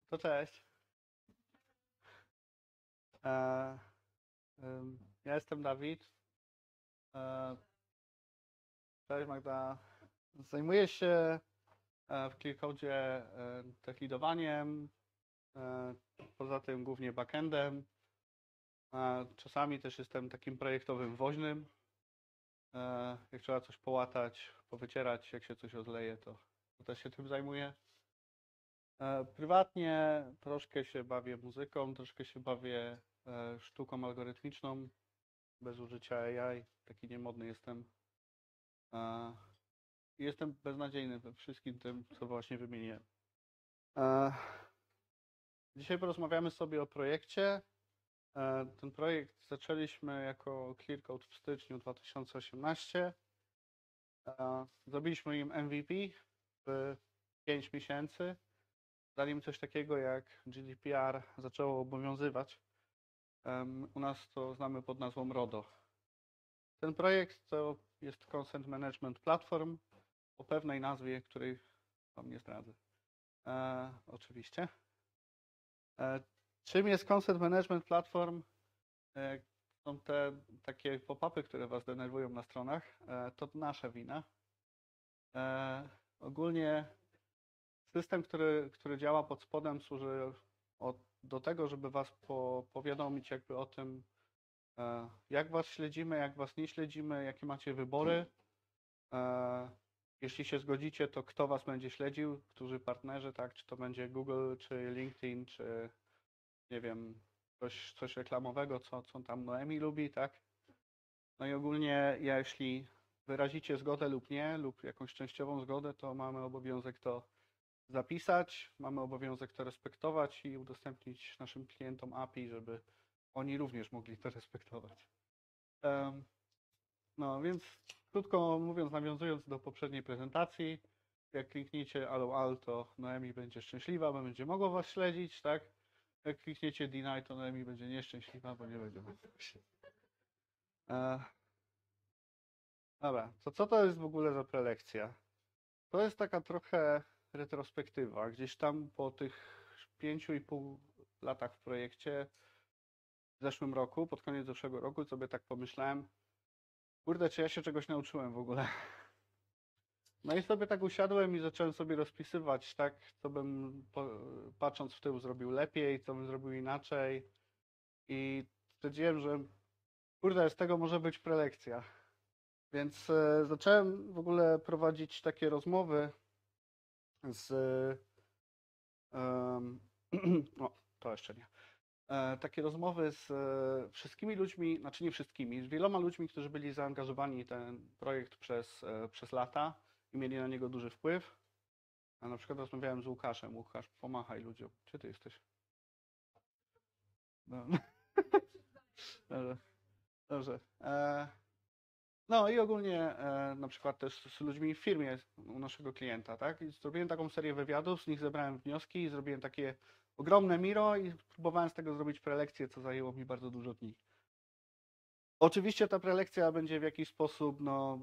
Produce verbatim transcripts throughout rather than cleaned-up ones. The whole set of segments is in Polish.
To cześć. E, ym, ja jestem Dawid. E, cześć Magda. Zajmuję się e, w ClearCode'zie e, tech leadowaniem, e, poza tym głównie backendem. E, czasami też jestem takim projektowym woźnym. E, jak trzeba coś połatać, powycierać, jak się coś odleje, to, to też się tym zajmuję. E, prywatnie troszkę się bawię muzyką, troszkę się bawię e, sztuką algorytmiczną, bez użycia A I. Taki niemodny jestem. E, i Jestem beznadziejny we wszystkim tym, co właśnie wymieniłem. E, Dzisiaj porozmawiamy sobie o projekcie. E, Ten projekt zaczęliśmy jako ClearCode w styczniu dwa tysiące osiemnastego. E, Zrobiliśmy im M V P w pięć miesięcy, zanim coś takiego jak G D P R zaczęło obowiązywać. Em, U nas to znamy pod nazwą RODO. Ten projekt to jest Consent Management Platform o pewnej nazwie, której Wam nie zdradzę. E, oczywiście. E, czym jest Consent Management Platform? E, są te takie pop-upy, które Was denerwują na stronach. E, to nasza wina. E, ogólnie system, który, który działa pod spodem, służy od, do tego, żeby Was po, powiadomić jakby o tym, e, jak Was śledzimy, jak Was nie śledzimy, jakie macie wybory. E, jeśli się zgodzicie, to kto Was będzie śledził, którzy partnerzy, tak? Czy to będzie Google, czy LinkedIn, czy nie wiem, coś, coś reklamowego, co, co tam Noemi lubi, tak? No i ogólnie, jeśli wyrazicie zgodę lub nie, lub jakąś częściową zgodę, to mamy obowiązek to zapisać, mamy obowiązek to respektować i udostępnić naszym klientom A P I, żeby oni również mogli to respektować. Um, no więc krótko mówiąc, nawiązując do poprzedniej prezentacji, jak klikniecie allo all, to Noemi będzie szczęśliwa, bo będzie mogła Was śledzić, tak? Jak klikniecie deny, to Noemi będzie nieszczęśliwa, bo nie będzie mogła śledzić. E, dobra, to co to jest w ogóle za prelekcja? To jest taka trochę retrospektywa. Gdzieś tam po tych pięciu i pół latach w projekcie, w zeszłym roku, pod koniec zeszłego roku, sobie tak pomyślałem, kurde, czy ja się czegoś nauczyłem w ogóle? No i sobie tak usiadłem i zacząłem sobie rozpisywać, tak, co bym po, patrząc w tył zrobił lepiej, co bym zrobił inaczej. I stwierdziłem, że kurde, z tego może być prelekcja. Więc e, zacząłem w ogóle prowadzić takie rozmowy z. Um, o, to jeszcze nie. E, takie rozmowy z e, wszystkimi ludźmi, znaczy nie wszystkimi, z wieloma ludźmi, którzy byli zaangażowani w ten projekt przez, e, przez lata i mieli na niego duży wpływ. A na przykład rozmawiałem z Łukaszem. Łukasz, pomachaj ludziom. Gdzie ty jesteś? No. Dobrze. Dobrze. E, no i ogólnie e, na przykład też z ludźmi w firmie u naszego klienta, tak? I zrobiłem taką serię wywiadów, z nich zebrałem wnioski i zrobiłem takie ogromne Miro i próbowałem z tego zrobić prelekcję, co zajęło mi bardzo dużo dni. Oczywiście ta prelekcja będzie w jakiś sposób, no,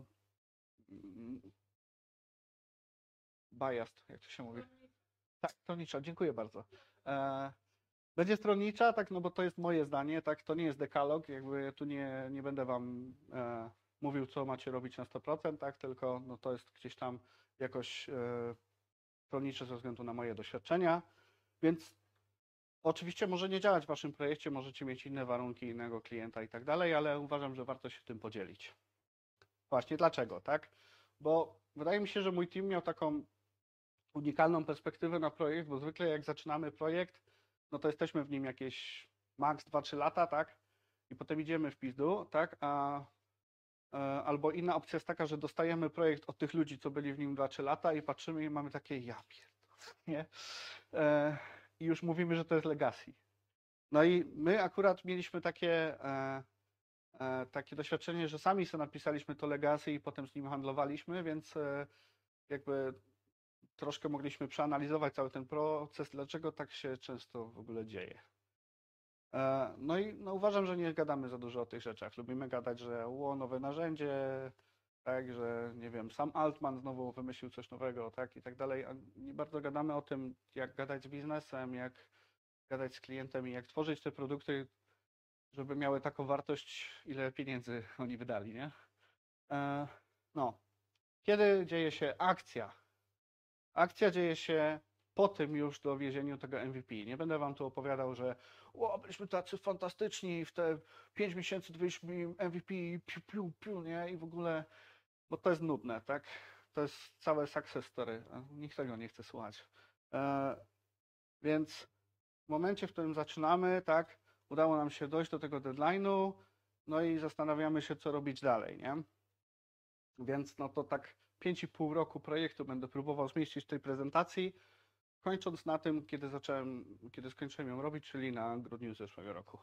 biased, jak to się mówi. Tak, stronnicza, dziękuję bardzo. E, będzie stronnicza, tak, no bo to jest moje zdanie, tak, to nie jest dekalog, jakby tu nie, nie będę wam e, mówił, co macie robić na sto procent, tak, tylko no, to jest gdzieś tam jakoś e, stronnicze ze względu na moje doświadczenia, więc oczywiście może nie działać w waszym projekcie, możecie mieć inne warunki, innego klienta i tak dalej, ale uważam, że warto się tym podzielić. Właśnie dlaczego, tak? Bo wydaje mi się, że mój team miał taką unikalną perspektywę na projekt, bo zwykle jak zaczynamy projekt, no to jesteśmy w nim jakieś maks dwa trzy lata, tak? I potem idziemy w pizdu, tak? A, e, albo inna opcja jest taka, że dostajemy projekt od tych ludzi, co byli w nim dwa trzy lata i patrzymy i mamy takie, ja pierdolę, nie? E, I już mówimy, że to jest legacy. No i my akurat mieliśmy takie, e, e, takie doświadczenie, że sami sobie napisaliśmy to legacy i potem z nim handlowaliśmy, więc e, jakby troszkę mogliśmy przeanalizować cały ten proces, dlaczego tak się często w ogóle dzieje. No i no uważam, że nie gadamy za dużo o tych rzeczach. Lubimy gadać, że o, nowe narzędzie, tak, że nie wiem, sam Altman znowu wymyślił coś nowego, tak, i tak dalej, a nie bardzo gadamy o tym, jak gadać z biznesem, jak gadać z klientem i jak tworzyć te produkty, żeby miały taką wartość, ile pieniędzy oni wydali, nie? E, no. Kiedy dzieje się akcja? Akcja dzieje się po tym już dowiezieniu tego M V P. Nie będę wam tu opowiadał, że o, byliśmy tacy fantastyczni, w te pięć miesięcy dowieźliśmy M V P, piu, piu, piu, nie? I w ogóle, bo to jest nudne, tak? To jest całe success story, a nikt tego nie chce słuchać. E, więc w momencie, w którym zaczynamy, tak, udało nam się dojść do tego deadline'u, no i zastanawiamy się, co robić dalej, nie? Więc no to tak pięć i pół roku projektu będę próbował zmieścić w tej prezentacji, kończąc na tym, kiedy zacząłem, kiedy skończyłem ją robić, czyli na grudniu zeszłego roku.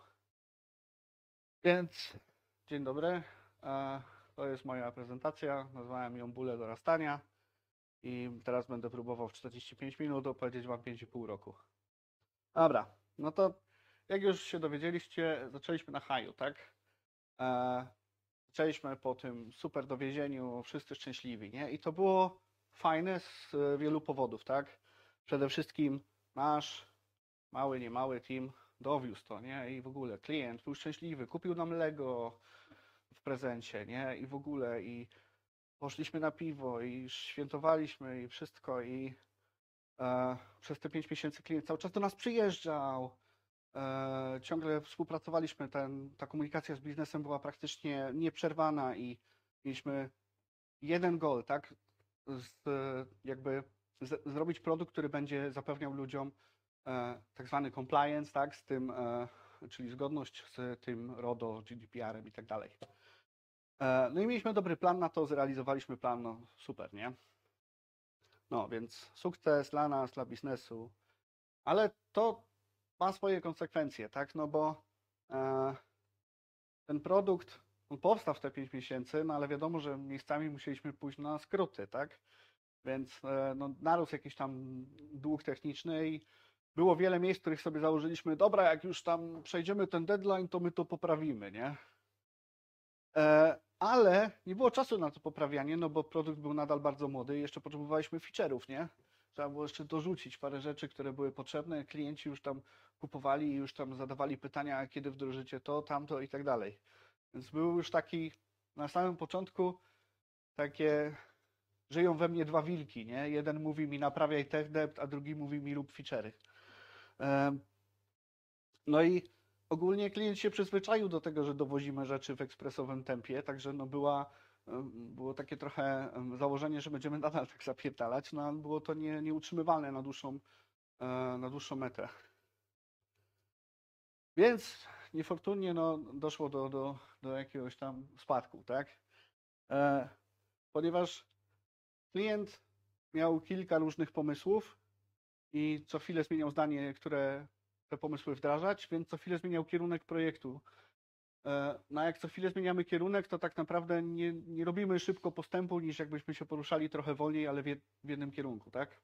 Więc dzień dobry, to jest moja prezentacja, nazwałem ją Bóle dorastania i teraz będę próbował w czterdzieści pięć minut opowiedzieć wam pięć i pół roku. Dobra, no to jak już się dowiedzieliście, zaczęliśmy na haju, tak? Zaczęliśmy po tym super dowiezieniu, wszyscy szczęśliwi, nie? I to było fajne z wielu powodów, tak? Przede wszystkim nasz mały, niemały team dowiózł to, nie? I w ogóle klient był szczęśliwy, kupił nam Lego w prezencie, nie? I w ogóle, i poszliśmy na piwo, i świętowaliśmy, i wszystko, i e, przez te pięć miesięcy klient cały czas do nas przyjeżdżał, e, ciągle współpracowaliśmy, ten, ta komunikacja z biznesem była praktycznie nieprzerwana i mieliśmy jeden goal, tak? Z, jakby z, zrobić produkt, który będzie zapewniał ludziom e, tak zwany compliance, tak? Z tym, e, czyli zgodność z tym RODO, G D P R-em i tak dalej. E, no i mieliśmy dobry plan na to, zrealizowaliśmy plan, no super, nie? No więc sukces dla nas, dla biznesu, ale to ma swoje konsekwencje, tak? No bo e, ten produkt, on powstał w te pięć miesięcy, no ale wiadomo, że miejscami musieliśmy pójść na skróty, tak? Więc e, no, narósł jakiś tam dług techniczny i było wiele miejsc, w których sobie założyliśmy, dobra, jak już tam przejdziemy ten deadline, to my to poprawimy, nie? E, ale nie było czasu na to poprawianie, no bo produkt był nadal bardzo młody i jeszcze potrzebowaliśmy feature'ów, nie? Trzeba było jeszcze dorzucić parę rzeczy, które były potrzebne, klienci już tam kupowali i już tam zadawali pytania, kiedy wdrożycie to, tamto i tak dalej. Więc był już taki na samym początku takie żyją we mnie dwa wilki, nie? Jeden mówi mi naprawiaj tech debt, a drugi mówi mi rób feature'y. No i ogólnie klient się przyzwyczaił do tego, że dowozimy rzeczy w ekspresowym tempie, także no była, było takie trochę założenie, że będziemy nadal tak zapierdalać, no ale było to nie, nieutrzymywalne na dłuższą, na dłuższą metę. Więc niefortunnie no, doszło do, do, do jakiegoś tam spadku, tak? E, ponieważ klient miał kilka różnych pomysłów i co chwilę zmieniał zdanie, które te pomysły wdrażać, więc co chwilę zmieniał kierunek projektu. No a jak co chwilę zmieniamy kierunek, to tak naprawdę nie, nie robimy szybko postępu, niż jakbyśmy się poruszali trochę wolniej, ale w, jed, w jednym kierunku, tak?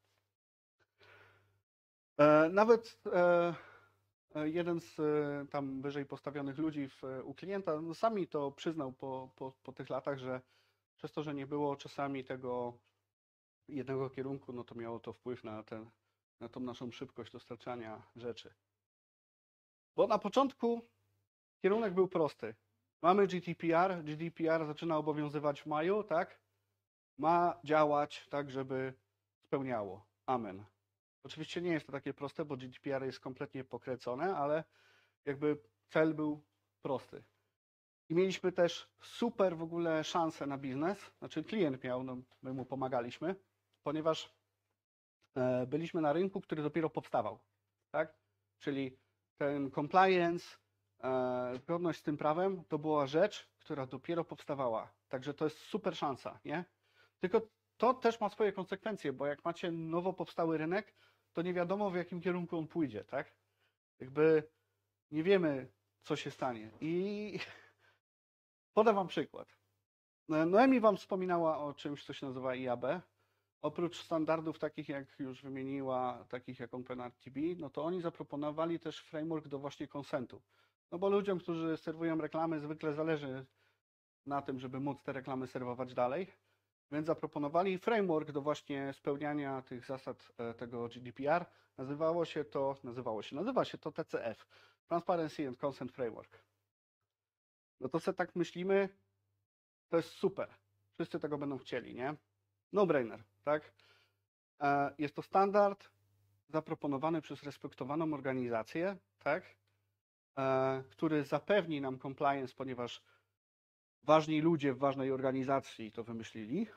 Nawet jeden z tam wyżej postawionych ludzi w, u klienta no sami to przyznał po, po, po tych latach, że przez to, że nie było czasami tego jednego kierunku, no to miało to wpływ na, ten, na tą naszą szybkość dostarczania rzeczy. Bo na początku kierunek był prosty. Mamy G D P R, G D P R zaczyna obowiązywać w maju, tak? Ma działać tak, żeby spełniało. Amen. Oczywiście nie jest to takie proste, bo G D P R jest kompletnie pokręcone, ale jakby cel był prosty. I mieliśmy też super w ogóle szansę na biznes, znaczy klient miał, no my mu pomagaliśmy, ponieważ byliśmy na rynku, który dopiero powstawał, tak? Czyli ten compliance, zgodność z tym prawem to była rzecz, która dopiero powstawała. Także to jest super szansa, nie? Tylko to też ma swoje konsekwencje, bo jak macie nowo powstały rynek, to nie wiadomo, w jakim kierunku on pójdzie, tak? Jakby nie wiemy, co się stanie. I podam wam przykład. Noemi wam wspominała o czymś, co się nazywa I A B. Oprócz standardów takich, jak już wymieniła, takich jak OpenRTB, no to oni zaproponowali też framework do właśnie konsentu. No bo ludziom, którzy serwują reklamy, zwykle zależy na tym, żeby móc te reklamy serwować dalej, więc zaproponowali framework do właśnie spełniania tych zasad tego G D P R. Nazywało się to, nazywało się, nazywa się to T C F, Transparency and Consent Framework. No to sobie tak myślimy, to jest super. Wszyscy tego będą chcieli, nie? No-brainer, tak? Jest to standard zaproponowany przez respektowaną organizację, tak? Który zapewni nam compliance, ponieważ ważni ludzie w ważnej organizacji to wymyślili.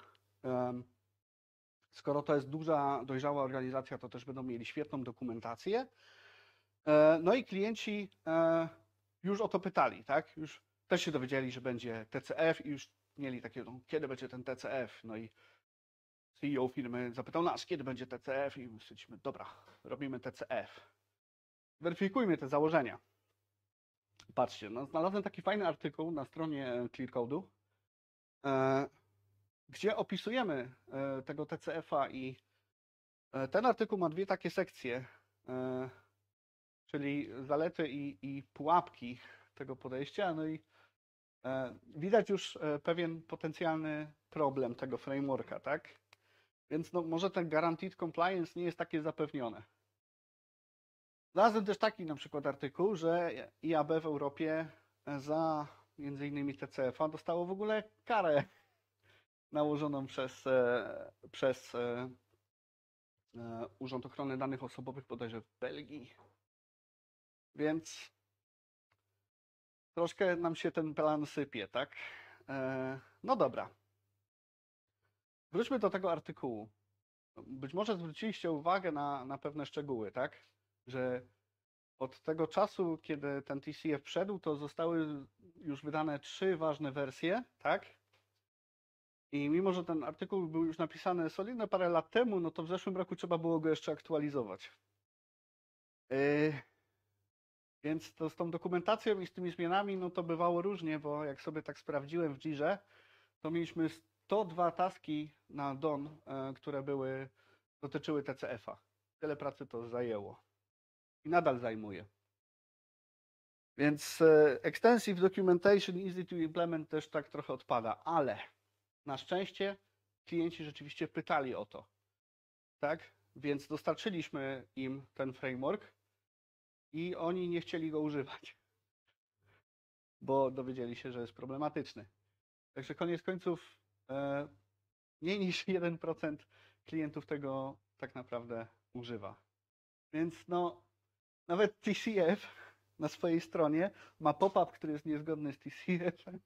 Skoro to jest duża, dojrzała organizacja, to też będą mieli świetną dokumentację. No i klienci już o to pytali, tak? Już też się dowiedzieli, że będzie T C F i już mieli takie, no, kiedy będzie ten T C F? No i C E O firmy zapytał nas, kiedy będzie T C F i my stwierdziliśmy, dobra, robimy T C F. Weryfikujmy te założenia. Patrzcie, no, znalazłem taki fajny artykuł na stronie ClearCode'u, e, gdzie opisujemy e, tego T C F-a i e, ten artykuł ma dwie takie sekcje, e, czyli zalety i, i pułapki tego podejścia, no i e, widać już e, pewien potencjalny problem tego frameworka, tak? Więc no, może ten guaranteed compliance nie jest takie zapewnione. Znalazłem też taki na przykład artykuł, że I A B w Europie za między innymi T C F-a dostało w ogóle karę nałożoną przez, przez Urząd Ochrony Danych Osobowych bodajże w Belgii. Więc troszkę nam się ten plan sypie, tak? No dobra. Wróćmy do tego artykułu. Być może zwróciliście uwagę na, na pewne szczegóły, tak? Że od tego czasu, kiedy ten T C F wszedł, to zostały już wydane trzy ważne wersje, tak? I mimo, że ten artykuł był już napisany solidne parę lat temu, no to w zeszłym roku trzeba było go jeszcze aktualizować. Yy, więc to z tą dokumentacją i z tymi zmianami, no to bywało różnie, bo jak sobie tak sprawdziłem w Jirze, to mieliśmy sto dwa taski na D O N, yy, które były, dotyczyły T C F-a. Tyle pracy to zajęło. I nadal zajmuje. Więc Extensive Documentation, Easy to Implement też tak trochę odpada, ale na szczęście klienci rzeczywiście pytali o to, tak? Więc dostarczyliśmy im ten framework i oni nie chcieli go używać, bo dowiedzieli się, że jest problematyczny. Także koniec końców e, mniej niż jeden procent klientów tego tak naprawdę używa. Więc no, nawet T C F na swojej stronie ma pop-up, który jest niezgodny z T C F-em.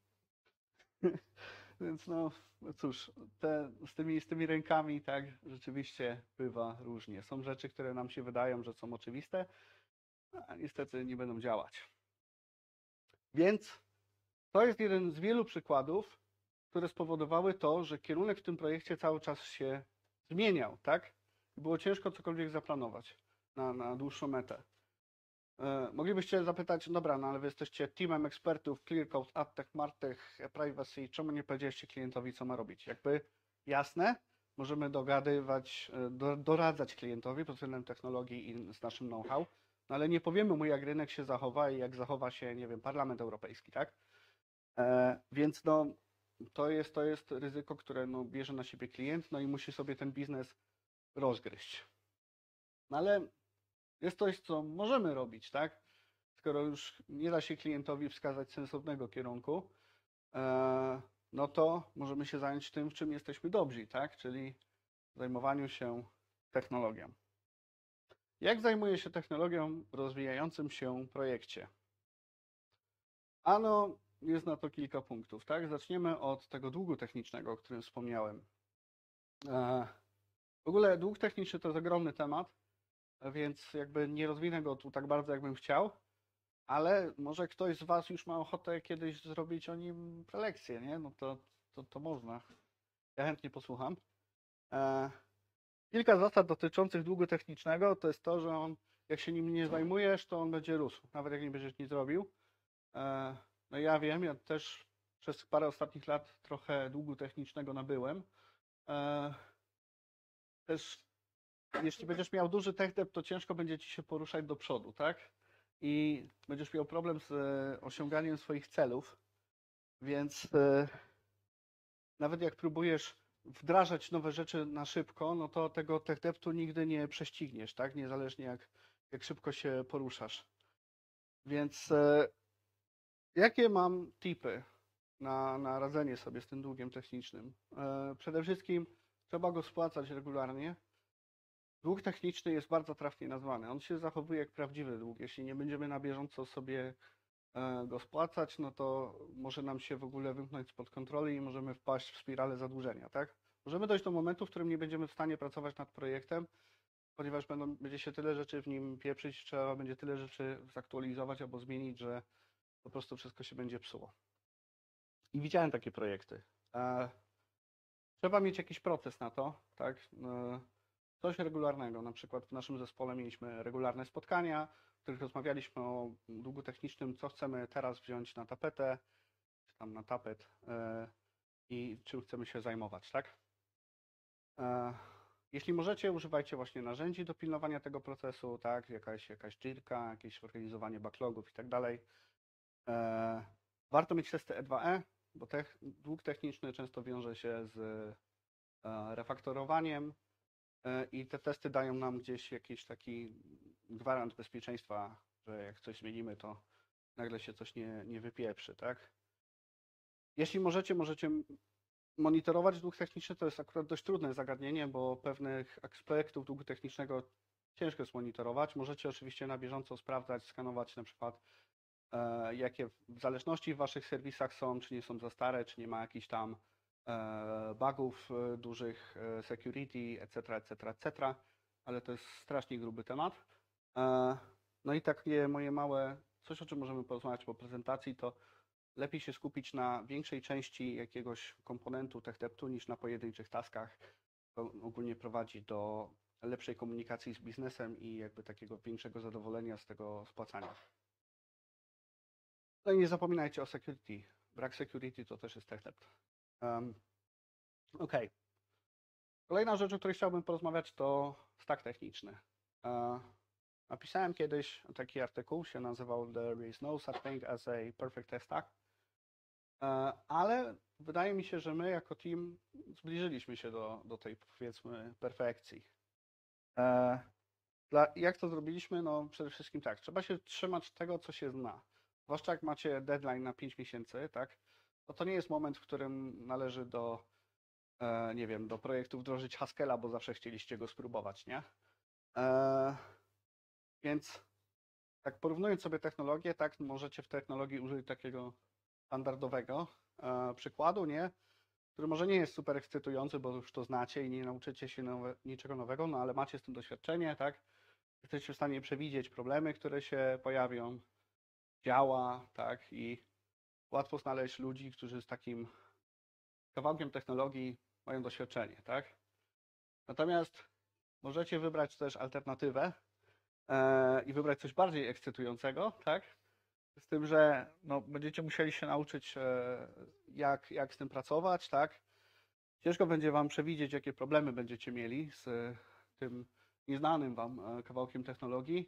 Więc no, no cóż, te, z, tymi, z tymi rękami tak rzeczywiście bywa różnie. Są rzeczy, które nam się wydają, że są oczywiste, a niestety nie będą działać. Więc to jest jeden z wielu przykładów, które spowodowały to, że kierunek w tym projekcie cały czas się zmieniał, tak? I było ciężko cokolwiek zaplanować na, na dłuższą metę. Moglibyście zapytać, dobra, no ale wy jesteście teamem ekspertów, ClearCode, AdTech, MarTech, Privacy, czemu nie powiedzieliście klientowi, co ma robić? Jakby jasne, możemy dogadywać, do, doradzać klientowi pod względem technologii i z naszym know-how, no ale nie powiemy mu, jak rynek się zachowa i jak zachowa się, nie wiem, Parlament Europejski, tak? E, więc no, to jest, to jest ryzyko, które no, bierze na siebie klient, no i musi sobie ten biznes rozgryźć. No ale jest coś, co możemy robić, tak? Skoro już nie da się klientowi wskazać sensownego kierunku, no to możemy się zająć tym, w czym jesteśmy dobrzy, tak? Czyli zajmowaniu się technologią. Jak zajmuję się technologią w rozwijającym się projekcie? Ano, jest na to kilka punktów, tak? Zaczniemy od tego długu technicznego, o którym wspomniałem. W ogóle dług techniczny to jest ogromny temat, więc jakby nie rozwinę go tu tak bardzo, jakbym chciał, ale może ktoś z Was już ma ochotę kiedyś zrobić o nim prelekcję, nie? No to, to, to można. Ja chętnie posłucham. E, kilka zasad dotyczących długu technicznego to jest to, że on, jak się nim nie zajmujesz, to on będzie rósł, nawet jak nie będziesz nic robił. E, no ja wiem, ja też przez parę ostatnich lat trochę długu technicznego nabyłem. E, też jeśli będziesz miał duży tech debt, to ciężko będzie Ci się poruszać do przodu, tak? I będziesz miał problem z osiąganiem swoich celów, Więc e, nawet jak próbujesz wdrażać nowe rzeczy na szybko, no to tego tech deptu nigdy nie prześcigniesz, tak? Niezależnie jak, jak szybko się poruszasz. Więc e, jakie mam tipy na, na radzenie sobie z tym długiem technicznym? E, przede wszystkim trzeba go spłacać regularnie. Dług techniczny jest bardzo trafnie nazwany. On się zachowuje jak prawdziwy dług. Jeśli nie będziemy na bieżąco sobie e, go spłacać, no to może nam się w ogóle wymknąć spod kontroli i możemy wpaść w spiralę zadłużenia, tak? Możemy dojść do momentu, w którym nie będziemy w stanie pracować nad projektem, ponieważ będą, będzie się tyle rzeczy w nim pieprzyć, trzeba będzie tyle rzeczy zaktualizować albo zmienić, że po prostu wszystko się będzie psuło. I widziałem takie projekty. E, trzeba mieć jakiś proces na to, tak? E, coś regularnego. Na przykład w naszym zespole mieliśmy regularne spotkania, w których rozmawialiśmy o długu technicznym, co chcemy teraz wziąć na tapetę, czy tam na tapet e, i czym chcemy się zajmować, tak? E, jeśli możecie, używajcie właśnie narzędzi do pilnowania tego procesu, tak? Jakaś, jakaś jirka, jakieś organizowanie backlogów i tak dalej. E, warto mieć testy E dwa E, bo tech, dług techniczny często wiąże się z e, refaktorowaniem e, i te testy dają nam gdzieś jakiś taki gwarant bezpieczeństwa, że jak coś zmienimy, to nagle się coś nie, nie wypieprzy, tak? Jeśli możecie, możecie monitorować dług techniczny. To jest akurat dość trudne zagadnienie, bo pewnych aspektów długu technicznego ciężko jest monitorować. Możecie oczywiście na bieżąco sprawdzać, skanować na przykład e, jakie zależności w waszych serwisach są, czy nie są za stare, czy nie ma jakichś tam e, bugów e, dużych, e, security, etc., etc., et cetera. Ale to jest strasznie gruby temat. E, no i takie moje małe, coś o czym możemy porozmawiać po prezentacji, to lepiej się skupić na większej części jakiegoś komponentu TechDeptu niż na pojedynczych taskach. To ogólnie prowadzi do lepszej komunikacji z biznesem i jakby takiego większego zadowolenia z tego spłacania. No i nie zapominajcie o security. Brak security to też jest TechDept. Um, ok. Kolejna rzecz, o której chciałbym porozmawiać, to stack techniczny. Uh, napisałem kiedyś taki artykuł, się nazywał There is no such thing as a perfect tech stack. Ale wydaje mi się, że my jako team zbliżyliśmy się do, do tej, powiedzmy, perfekcji. Dla, jak to zrobiliśmy? No przede wszystkim tak, trzeba się trzymać tego, co się zna. Zwłaszcza jak macie deadline na pięć miesięcy, tak? To to nie jest moment, w którym należy do, nie wiem, do projektu wdrożyć Haskella, bo zawsze chcieliście go spróbować, nie? Więc tak porównując sobie technologię, tak, możecie w technologii użyć takiego standardowego e, przykładu, nie? Który może nie jest super ekscytujący, bo już to znacie i nie nauczycie się nowe, niczego nowego, no ale macie z tym doświadczenie, tak? Jesteście w stanie przewidzieć problemy, które się pojawią, działa, tak? I łatwo znaleźć ludzi, którzy z takim kawałkiem technologii mają doświadczenie, tak? Natomiast możecie wybrać też alternatywę e, i wybrać coś bardziej ekscytującego, tak? Z tym, że no, będziecie musieli się nauczyć, e, jak, jak z tym pracować, tak? Ciężko będzie Wam przewidzieć, jakie problemy będziecie mieli z tym nieznanym Wam kawałkiem technologii.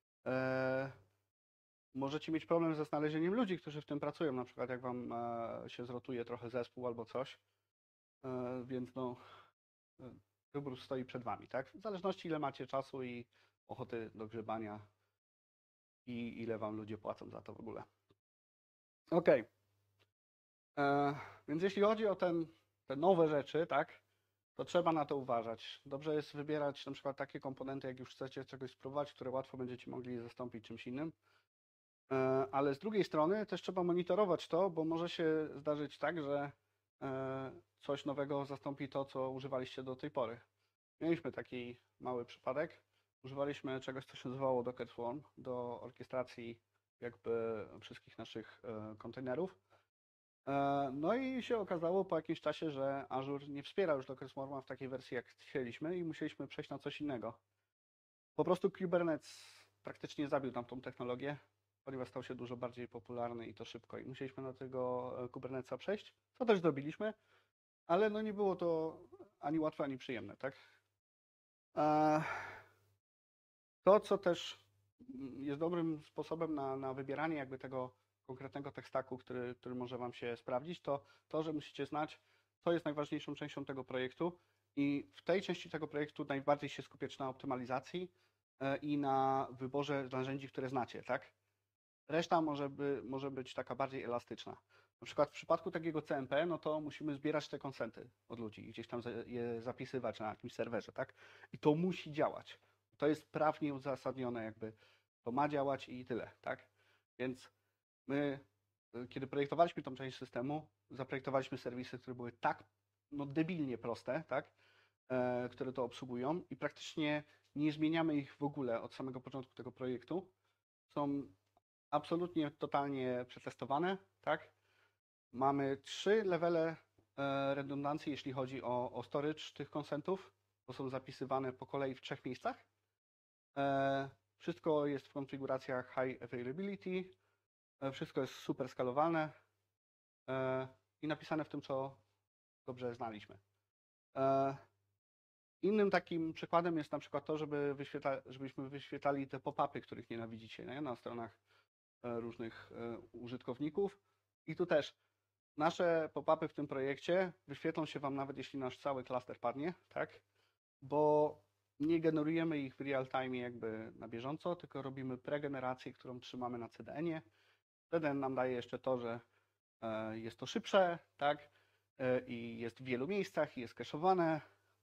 Możecie mieć problem ze znalezieniem ludzi, którzy w tym pracują, na przykład jak Wam się zrotuje trochę zespół albo coś. Więc no, wybór stoi przed Wami, tak? W zależności ile macie czasu i ochoty do grzebania i ile Wam ludzie płacą za to w ogóle. Ok. Więc jeśli chodzi o ten, te nowe rzeczy, tak, to trzeba na to uważać. Dobrze jest wybierać na przykład takie komponenty, jak już chcecie czegoś spróbować, które łatwo będziecie mogli zastąpić czymś innym. Ale z drugiej strony też trzeba monitorować to, bo może się zdarzyć tak, że coś nowego zastąpi to, co używaliście do tej pory. Mieliśmy taki mały przypadek. Używaliśmy czegoś, co się nazywało Docker Swarm do orkiestracji jakby wszystkich naszych kontenerów. No i się okazało po jakimś czasie, że Azure nie wspiera już Docker Swarma w takiej wersji, jak chcieliśmy i musieliśmy przejść na coś innego. Po prostu Kubernetes praktycznie zabił tam tą technologię, ponieważ stał się dużo bardziej popularny i to szybko i musieliśmy na tego Kubernetesa przejść, co też zrobiliśmy, ale no nie było to ani łatwe, ani przyjemne, tak? To, co też jest dobrym sposobem na, na wybieranie jakby tego konkretnego tech stacku, który, który może Wam się sprawdzić, to to, że musicie znać, co jest najważniejszą częścią tego projektu i w tej części tego projektu najbardziej się skupiać na optymalizacji i na wyborze narzędzi, które znacie, tak? Reszta może, by, może być taka bardziej elastyczna. Na przykład w przypadku takiego C M P, no to musimy zbierać te konsenty od ludzi i gdzieś tam je zapisywać na jakimś serwerze, tak? I to musi działać. To jest prawnie uzasadnione, jakby to ma działać i tyle, tak? Więc my, kiedy projektowaliśmy tą część systemu, zaprojektowaliśmy serwisy, które były tak no, debilnie proste, tak? E, które to obsługują i praktycznie nie zmieniamy ich w ogóle od samego początku tego projektu. Są absolutnie, totalnie przetestowane, tak? Mamy trzy levele e, redundancji, jeśli chodzi o, o storage tych konsentów, bo są zapisywane po kolei w trzech miejscach. E, wszystko jest w konfiguracjach high availability, e, wszystko jest super skalowalne e, i napisane w tym, co dobrze znaliśmy. E, innym takim przykładem jest na przykład to, żeby wyświetla, żebyśmy wyświetlali te pop-upy, których nienawidzicie, nie? Na stronach e, różnych e, użytkowników. I tu też nasze pop-upy w tym projekcie wyświetlą się Wam nawet jeśli nasz cały klaster padnie, tak? Bo nie generujemy ich w real time jakby na bieżąco, tylko robimy pregenerację, którą trzymamy na C D N-ie. C D N nam daje jeszcze to, że jest to szybsze, tak? I jest w wielu miejscach i jest cache'owane.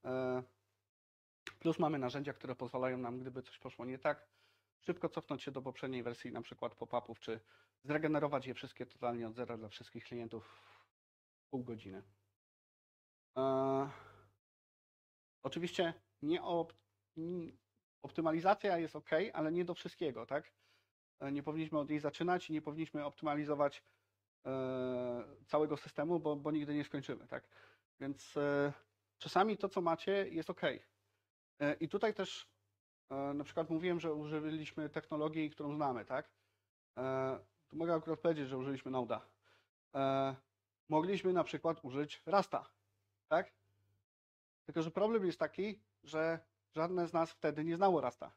Plus mamy narzędzia, które pozwalają nam, gdyby coś poszło nie tak, szybko cofnąć się do poprzedniej wersji na przykład pop-upów, czy zregenerować je wszystkie totalnie od zera dla wszystkich klientów w pół godziny. Eee, oczywiście nie op optymalizacja jest ok, ale nie do wszystkiego, tak? Nie powinniśmy od niej zaczynać i nie powinniśmy optymalizować e, całego systemu, bo, bo nigdy nie skończymy, tak? Więc e, czasami to, co macie, jest ok. E, I tutaj też e, na przykład mówiłem, że użyliśmy technologii, którą znamy, tak? E, tu mogę akurat powiedzieć, że użyliśmy Node'a. E, mogliśmy na przykład użyć Rasta, tak? Tylko że problem jest taki, że żadne z nas wtedy nie znało Rasta.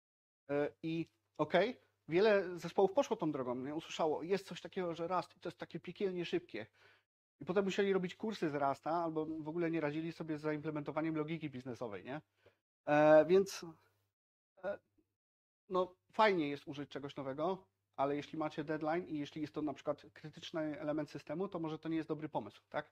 I okej, okay, wiele zespołów poszło tą drogą, nie? Usłyszało, jest coś takiego, że Rust to jest takie piekielnie szybkie. I potem musieli robić kursy z Rasta, albo w ogóle nie radzili sobie z zaimplementowaniem logiki biznesowej, nie? E, więc e, no fajnie jest użyć czegoś nowego, ale jeśli macie deadline i jeśli jest to na przykład krytyczny element systemu, to może to nie jest dobry pomysł, tak?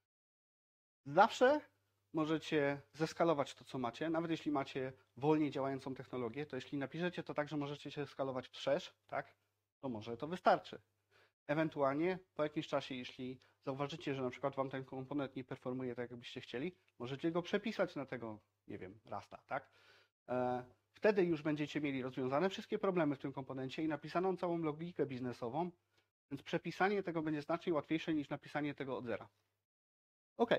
Zawsze możecie zeskalować to, co macie, nawet jeśli macie wolniej działającą technologię, to jeśli napiszecie to tak, że możecie się skalować wszerz, tak, to może to wystarczy. Ewentualnie po jakimś czasie, jeśli zauważycie, że na przykład Wam ten komponent nie performuje tak, jakbyście chcieli, możecie go przepisać na tego, nie wiem, Rasta, tak? E, wtedy już będziecie mieli rozwiązane wszystkie problemy w tym komponencie i napisaną całą logikę biznesową, więc przepisanie tego będzie znacznie łatwiejsze niż napisanie tego od zera. Ok.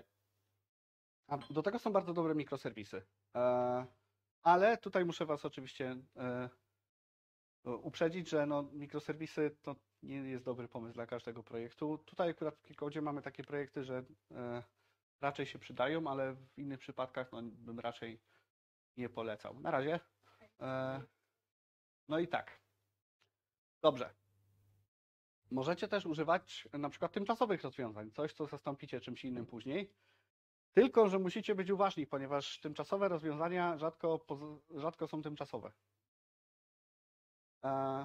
A do tego są bardzo dobre mikroserwisy. E, ale tutaj muszę Was oczywiście e, uprzedzić, że no, mikroserwisy to nie jest dobry pomysł dla każdego projektu. Tutaj akurat w Kikodzie mamy takie projekty, że e, raczej się przydają, ale w innych przypadkach no, bym raczej nie polecał. Na razie. E, no i tak. Dobrze. Możecie też używać na przykład tymczasowych rozwiązań, coś co zastąpicie czymś innym później. Tylko że musicie być uważni, ponieważ tymczasowe rozwiązania rzadko, rzadko są tymczasowe. A...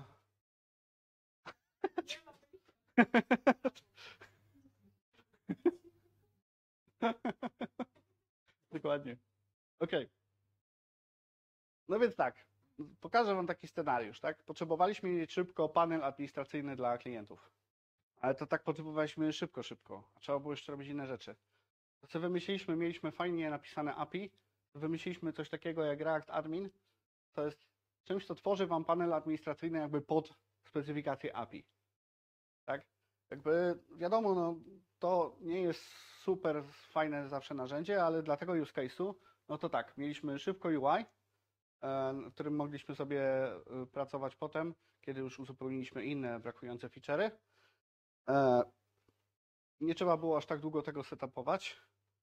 Dokładnie. Ok. No więc tak, pokażę Wam taki scenariusz, tak? Potrzebowaliśmy mieć szybko panel administracyjny dla klientów. Ale to tak potrzebowaliśmy szybko, szybko. A trzeba było jeszcze robić inne rzeczy. To co wymyśliliśmy, mieliśmy fajnie napisane A P I, wymyśliliśmy coś takiego jak React Admin. To jest czymś, co tworzy Wam panel administracyjny jakby pod specyfikację A P I. Tak? Jakby wiadomo, no, to nie jest super fajne zawsze narzędzie, ale dla tego use case'u, no to tak, mieliśmy szybko U I, w którym mogliśmy sobie pracować potem, kiedy już uzupełniliśmy inne brakujące feature'y. Nie trzeba było aż tak długo tego setupować.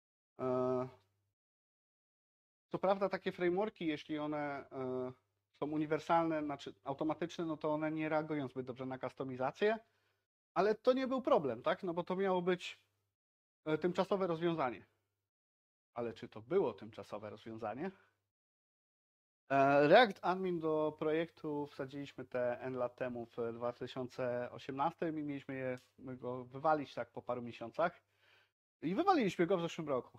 Co prawda takie frameworki, jeśli one są uniwersalne, znaczy automatyczne, no to one nie reagują zbyt dobrze na kustomizację, Ale to nie był problem, tak? No bo to miało być e, tymczasowe rozwiązanie. Ale czy to było tymczasowe rozwiązanie? E, React Admin do projektu wsadziliśmy te N lat temu w dwa tysiące osiemnastym i mieliśmy je, my go wywalić tak po paru miesiącach. I wywaliliśmy go w zeszłym roku.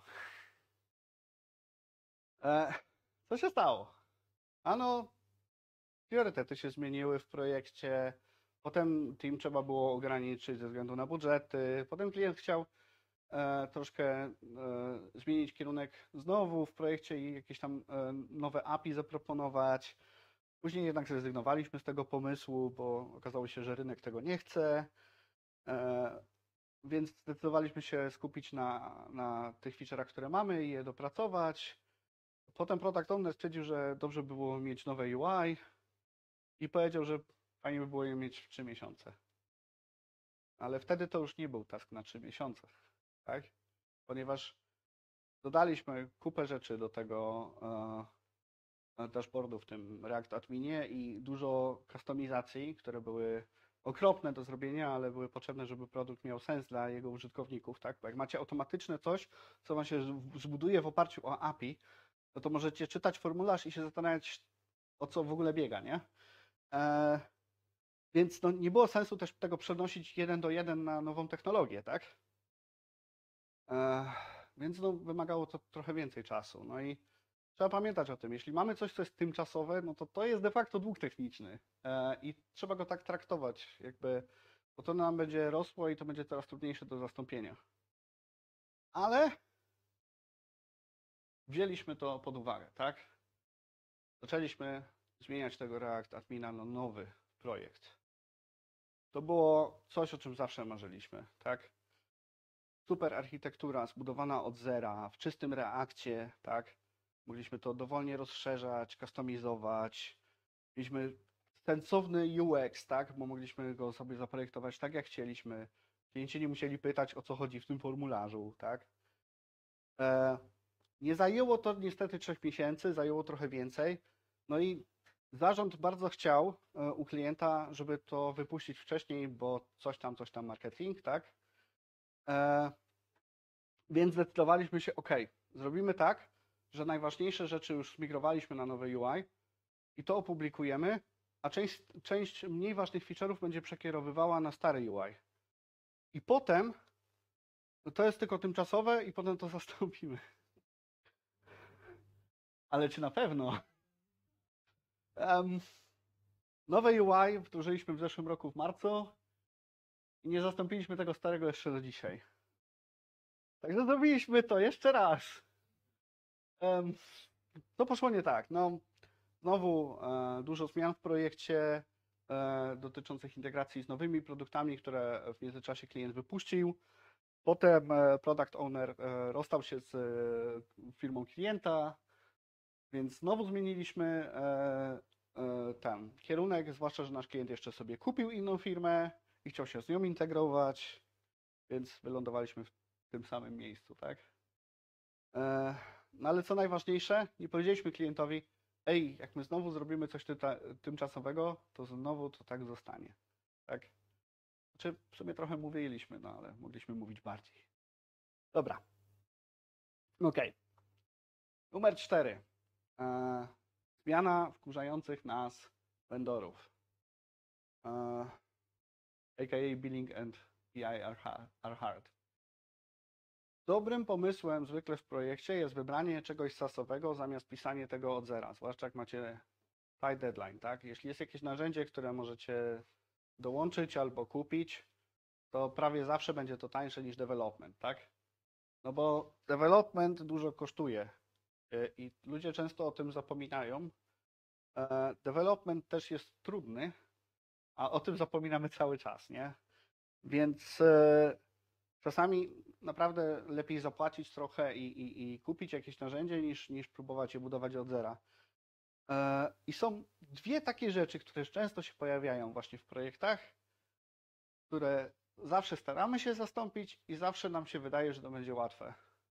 E, co się stało? Ano, priorytety się zmieniły w projekcie, potem team trzeba było ograniczyć ze względu na budżety, potem klient chciał e, troszkę e, zmienić kierunek znowu w projekcie i jakieś tam e, nowe A P I zaproponować. Później jednak zrezygnowaliśmy z tego pomysłu, bo okazało się, że rynek tego nie chce, e, więc zdecydowaliśmy się skupić na, na tych feature'ach, które mamy i je dopracować. Potem Product Owner stwierdził, że dobrze by było mieć nowe U I i powiedział, że fajnie by było je mieć w trzy miesiące. Ale wtedy to już nie był task na trzy miesiące, tak? Ponieważ dodaliśmy kupę rzeczy do tego e, dashboardu w tym React Adminie i dużo kustomizacji, które były okropne do zrobienia, ale były potrzebne, żeby produkt miał sens dla jego użytkowników, tak? Bo jak macie automatyczne coś, co wam się zbuduje w oparciu o A P I, no to możecie czytać formularz i się zastanawiać, o co w ogóle biega, nie? E, więc no, nie było sensu też tego przenosić jeden do jeden na nową technologię, tak? E, więc no, wymagało to trochę więcej czasu. No i trzeba pamiętać o tym, jeśli mamy coś, co jest tymczasowe, no to to jest de facto dług techniczny e, i trzeba go tak traktować, jakby, bo to nam będzie rosło i to będzie coraz trudniejsze do zastąpienia. Ale wzięliśmy to pod uwagę, tak? Zaczęliśmy zmieniać tego React Admina na nowy projekt. To było coś, o czym zawsze marzyliśmy, tak? Super architektura zbudowana od zera, w czystym Reakcie, tak? Mogliśmy to dowolnie rozszerzać, kustomizować. Mieliśmy sensowny U X, tak? Bo mogliśmy go sobie zaprojektować tak, jak chcieliśmy. Klienci nie musieli pytać, o co chodzi w tym formularzu, tak? E, nie zajęło to niestety trzech miesięcy, zajęło trochę więcej. No i zarząd bardzo chciał e, u klienta, żeby to wypuścić wcześniej, bo coś tam, coś tam marketing, tak? E, więc zdecydowaliśmy się, ok, zrobimy tak, że najważniejsze rzeczy już zmigrowaliśmy na nowe U I i to opublikujemy, a część, część mniej ważnych feature'ów będzie przekierowywała na stare U I. I potem no to jest tylko tymczasowe i potem to zastąpimy. Ale czy na pewno? Um, nowe U I wdrożyliśmy w zeszłym roku w marcu i nie zastąpiliśmy tego starego jeszcze do dzisiaj. Także zrobiliśmy to jeszcze raz. Um, to poszło nie tak. No, znowu e, dużo zmian w projekcie e, dotyczących integracji z nowymi produktami, które w międzyczasie klient wypuścił. Potem e, product owner e, rozstał się z e, firmą klienta, więc znowu zmieniliśmy e, e, ten kierunek, zwłaszcza, że nasz klient jeszcze sobie kupił inną firmę i chciał się z nią integrować, więc wylądowaliśmy w tym samym miejscu, tak? E, no ale co najważniejsze, nie powiedzieliśmy klientowi, ej, jak my znowu zrobimy coś tymczasowego, to znowu to tak zostanie, tak? Znaczy, w sumie trochę mówiliśmy, no ale mogliśmy mówić bardziej. Dobra. Ok. Numer cztery. E, zmiana wkurzających nas vendorów. E, aka billing and E I are hard. Dobrym pomysłem zwykle w projekcie jest wybranie czegoś sasowego zamiast pisanie tego od zera, zwłaszcza jak macie tight deadline, tak? Jeśli jest jakieś narzędzie, które możecie dołączyć albo kupić, to prawie zawsze będzie to tańsze niż development, tak? No bo development dużo kosztuje i ludzie często o tym zapominają. Development też jest trudny, a o tym zapominamy cały czas, nie? Więc czasami naprawdę lepiej zapłacić trochę i, i, i kupić jakieś narzędzie, niż, niż próbować je budować od zera. I są dwie takie rzeczy, które często się pojawiają właśnie w projektach, które zawsze staramy się zastąpić i zawsze nam się wydaje, że to będzie łatwe.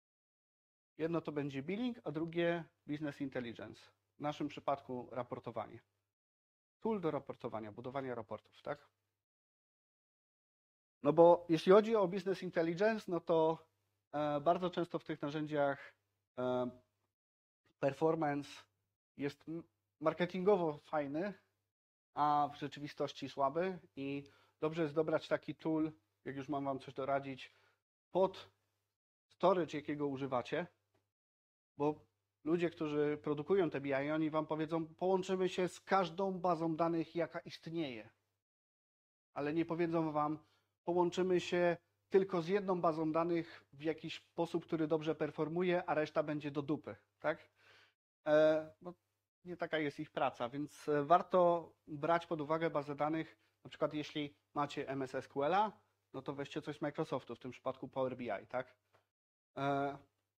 Jedno to będzie billing, a drugie business intelligence. W naszym przypadku raportowanie. Tool do raportowania, budowania raportów, tak? No bo jeśli chodzi o business intelligence, no to e, bardzo często w tych narzędziach e, performance jest marketingowo fajny, a w rzeczywistości słaby i dobrze jest dobrać taki tool, jak już mam wam coś doradzić, pod storage, jakiego używacie, bo ludzie, którzy produkują te B I, oni wam powiedzą, połączymy się z każdą bazą danych, jaka istnieje, ale nie powiedzą wam, połączymy się tylko z jedną bazą danych w jakiś sposób, który dobrze performuje, a reszta będzie do dupy, tak? E, bo nie taka jest ich praca, więc warto brać pod uwagę bazę danych, na przykład jeśli macie M S S Q L-a, no to weźcie coś z Microsoftu, w tym przypadku Power B I, tak? E,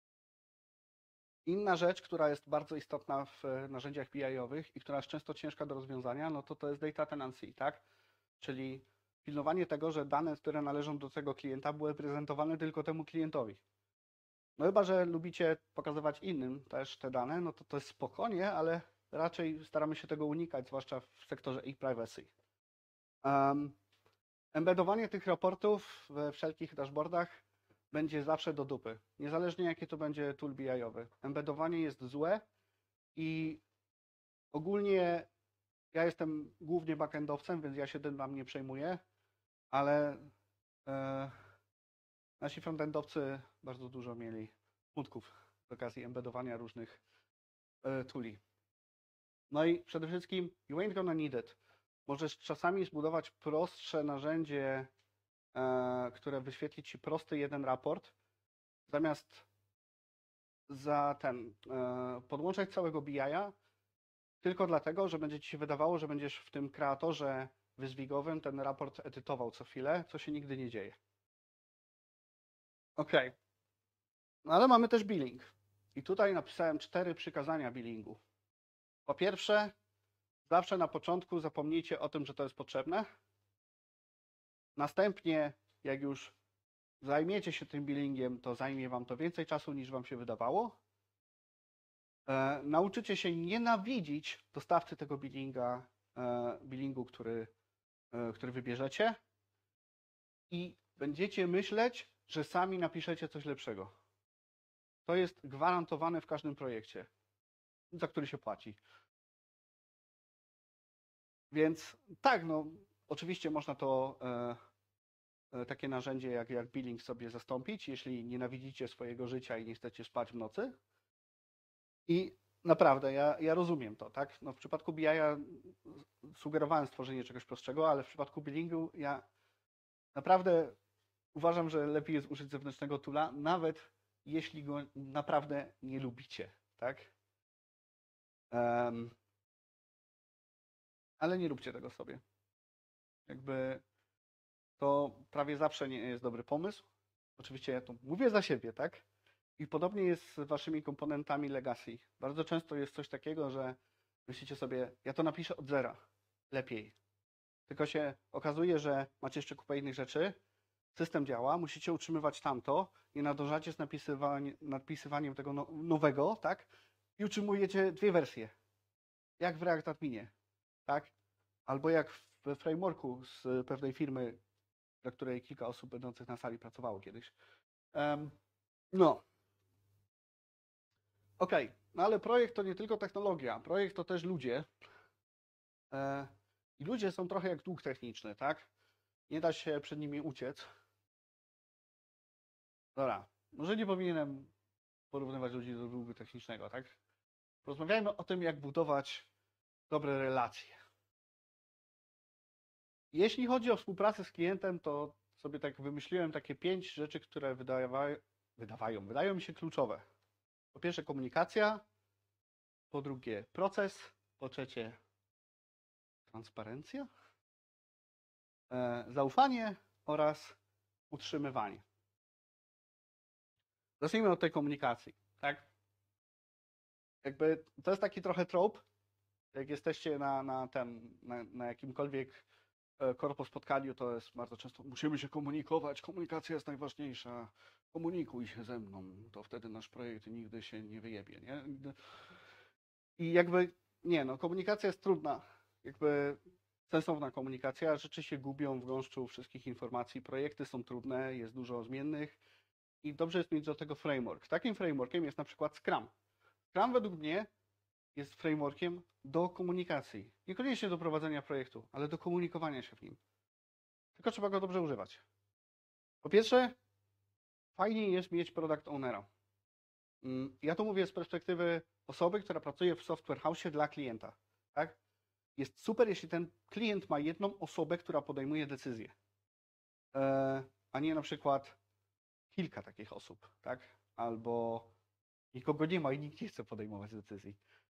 inna rzecz, która jest bardzo istotna w narzędziach B I-owych i która jest często ciężka do rozwiązania, no to to jest data tenancy, tak? Czyli pilnowanie tego, że dane, które należą do tego klienta, były prezentowane tylko temu klientowi. No chyba, że lubicie pokazywać innym też te dane, no to to jest spokojnie, ale raczej staramy się tego unikać, zwłaszcza w sektorze e-privacy. Um, embedowanie tych raportów we wszelkich dashboardach będzie zawsze do dupy, niezależnie jaki to będzie tool B I-owy. Embedowanie jest złe i ogólnie ja jestem głównie backendowcem, więc ja się tym tam nie przejmuję, ale e, nasi frontendowcy bardzo dużo mieli smutków z okazji embedowania różnych e, tooli. No i przede wszystkim you ain't gonna need it. Możesz czasami zbudować prostsze narzędzie, e, które wyświetli ci prosty jeden raport, zamiast za ten e, podłączać całego B I-a tylko dlatego, że będzie ci się wydawało, że będziesz w tym kreatorze wyzwigowym ten raport edytował co chwilę, co się nigdy nie dzieje. Ok. No ale mamy też billing. I tutaj napisałem cztery przykazania billingu. Po pierwsze, zawsze na początku zapomnijcie o tym, że to jest potrzebne. Następnie, jak już zajmiecie się tym billingiem, to zajmie wam to więcej czasu, niż wam się wydawało. E, nauczycie się nienawidzić dostawcy tego billinga, e, billingu, który, e, który wybierzecie i będziecie myśleć, że sami napiszecie coś lepszego. To jest gwarantowane w każdym projekcie, za który się płaci. Więc tak, no oczywiście można to e, takie narzędzie jak, jak billing sobie zastąpić, jeśli nienawidzicie swojego życia i nie chcecie spać w nocy. I naprawdę, ja, ja rozumiem to, tak? No w przypadku B I ja sugerowałem stworzenie czegoś prostszego, ale w przypadku billingu ja naprawdę uważam, że lepiej jest użyć zewnętrznego toola, nawet jeśli go naprawdę nie lubicie, tak? Um, ale nie róbcie tego sobie. Jakby to prawie zawsze nie jest dobry pomysł. Oczywiście ja to mówię za siebie, tak? I podobnie jest z waszymi komponentami legacy. Bardzo często jest coś takiego, że myślicie sobie, ja to napiszę od zera, lepiej. Tylko się okazuje, że macie jeszcze kupę innych rzeczy, system działa, musicie utrzymywać tamto, nie nadążacie z napisywaniem, napisywaniem tego no, nowego, tak? I utrzymujecie dwie wersje. Jak w React Adminie, tak? Albo jak w frameworku z pewnej firmy, dla której kilka osób będących na sali pracowało kiedyś. Um, no. Okej, okay. No ale projekt to nie tylko technologia, projekt to też ludzie. E, I ludzie są trochę jak dług techniczny, tak? Nie da się przed nimi uciec. Dobra, może nie powinienem porównywać ludzi do długu technicznego, tak? Porozmawiajmy o tym, jak budować dobre relacje. Jeśli chodzi o współpracę z klientem, to sobie tak wymyśliłem takie pięć rzeczy, które wydawają, wydawają, wydają mi się kluczowe. Po pierwsze komunikacja, po drugie proces, po trzecie transparencja, e, zaufanie oraz utrzymywanie. Zacznijmy od tej komunikacji, tak? Jakby to jest taki trochę trope, jak jesteście na, na, ten, na, na jakimkolwiek korpo spotkaniu, to jest bardzo często musimy się komunikować, komunikacja jest najważniejsza, komunikuj się ze mną, to wtedy nasz projekt nigdy się nie wyjebie, nie? I jakby, nie no, komunikacja jest trudna, jakby sensowna komunikacja. Rzeczy się gubią w gąszczu wszystkich informacji. Projekty są trudne, jest dużo zmiennych i dobrze jest mieć do tego framework. Takim frameworkiem jest na przykład Scrum. Scrum według mnie jest frameworkiem do komunikacji. Niekoniecznie do prowadzenia projektu, ale do komunikowania się w nim. Tylko trzeba go dobrze używać. Po pierwsze, fajnie jest mieć product ownera. Ja to mówię z perspektywy osoby, która pracuje w software house dla klienta. Tak? Jest super, jeśli ten klient ma jedną osobę, która podejmuje decyzję, a nie na przykład kilka takich osób, tak? Albo nikogo nie ma i nikt nie chce podejmować decyzji.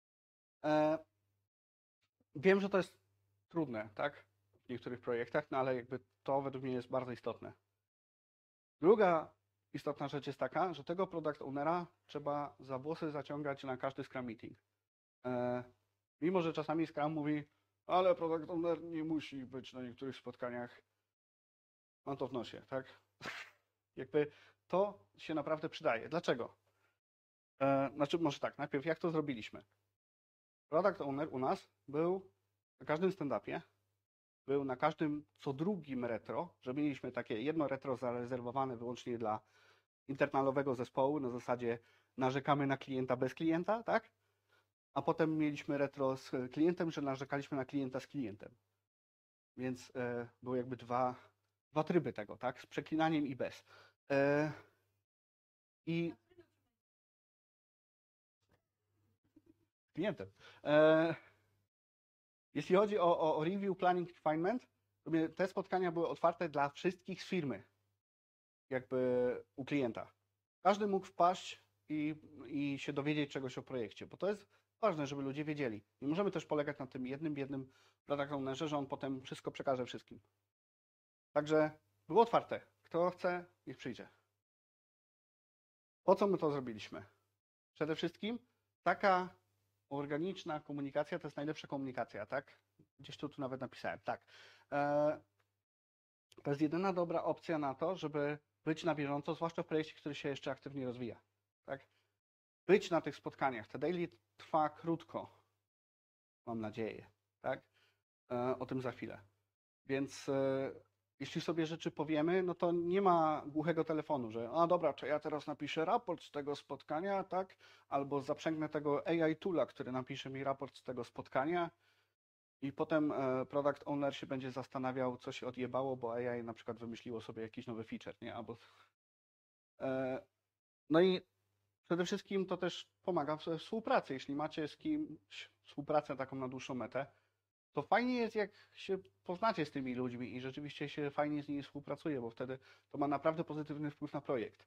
Wiem, że to jest trudne, tak? W niektórych projektach, no ale jakby to według mnie jest bardzo istotne. Druga istotna rzecz jest taka, że tego product ownera trzeba za włosy zaciągać na każdy Scrum meeting. E, mimo, że czasami Scrum mówi, ale product owner nie musi być na niektórych spotkaniach. Mam to w nosie, tak? Jakby to się naprawdę przydaje. Dlaczego? E, znaczy, może tak, najpierw jak to zrobiliśmy? Product owner u nas był na każdym stand-upie, był na każdym co drugim retro, że mieliśmy takie jedno retro zarezerwowane wyłącznie dla internalowego zespołu, na zasadzie narzekamy na klienta bez klienta, tak? A potem mieliśmy retro z klientem, że narzekaliśmy na klienta z klientem. Więc e, były jakby dwa, dwa tryby tego, tak? Z przeklinaniem i bez. E, I z klientem. E, jeśli chodzi o, o, o review, planning, refinement, to te spotkania były otwarte dla wszystkich z firmy, jakby u klienta. Każdy mógł wpaść i, i się dowiedzieć czegoś o projekcie, bo to jest ważne, żeby ludzie wiedzieli. Nie możemy też polegać na tym jednym, biednym product ownerze, że on potem wszystko przekaże wszystkim. Także było otwarte. Kto chce, niech przyjdzie. Po co my to zrobiliśmy? Przede wszystkim taka organiczna komunikacja to jest najlepsza komunikacja, tak? Gdzieś tu, tu nawet napisałem, tak. Eee, to jest jedyna dobra opcja na to, żeby być na bieżąco, zwłaszcza w projekcie, który się jeszcze aktywnie rozwija. Tak? Być na tych spotkaniach. Te daily trwa krótko, mam nadzieję. Tak? E, o tym za chwilę. Więc e, jeśli sobie rzeczy powiemy, no to nie ma głuchego telefonu, że a dobra, czy ja teraz napiszę raport z tego spotkania, tak? Albo zaprzęgnę tego A I toola, który napisze mi raport z tego spotkania i potem e, product owner się będzie zastanawiał, co się odjebało, bo A I na przykład wymyśliło sobie jakiś nowy feature, nie? Albo e, no i przede wszystkim to też pomaga w współpracy. Jeśli macie z kimś współpracę taką na dłuższą metę, to fajnie jest, jak się poznacie z tymi ludźmi i rzeczywiście się fajnie z nimi współpracuje, bo wtedy to ma naprawdę pozytywny wpływ na projekt.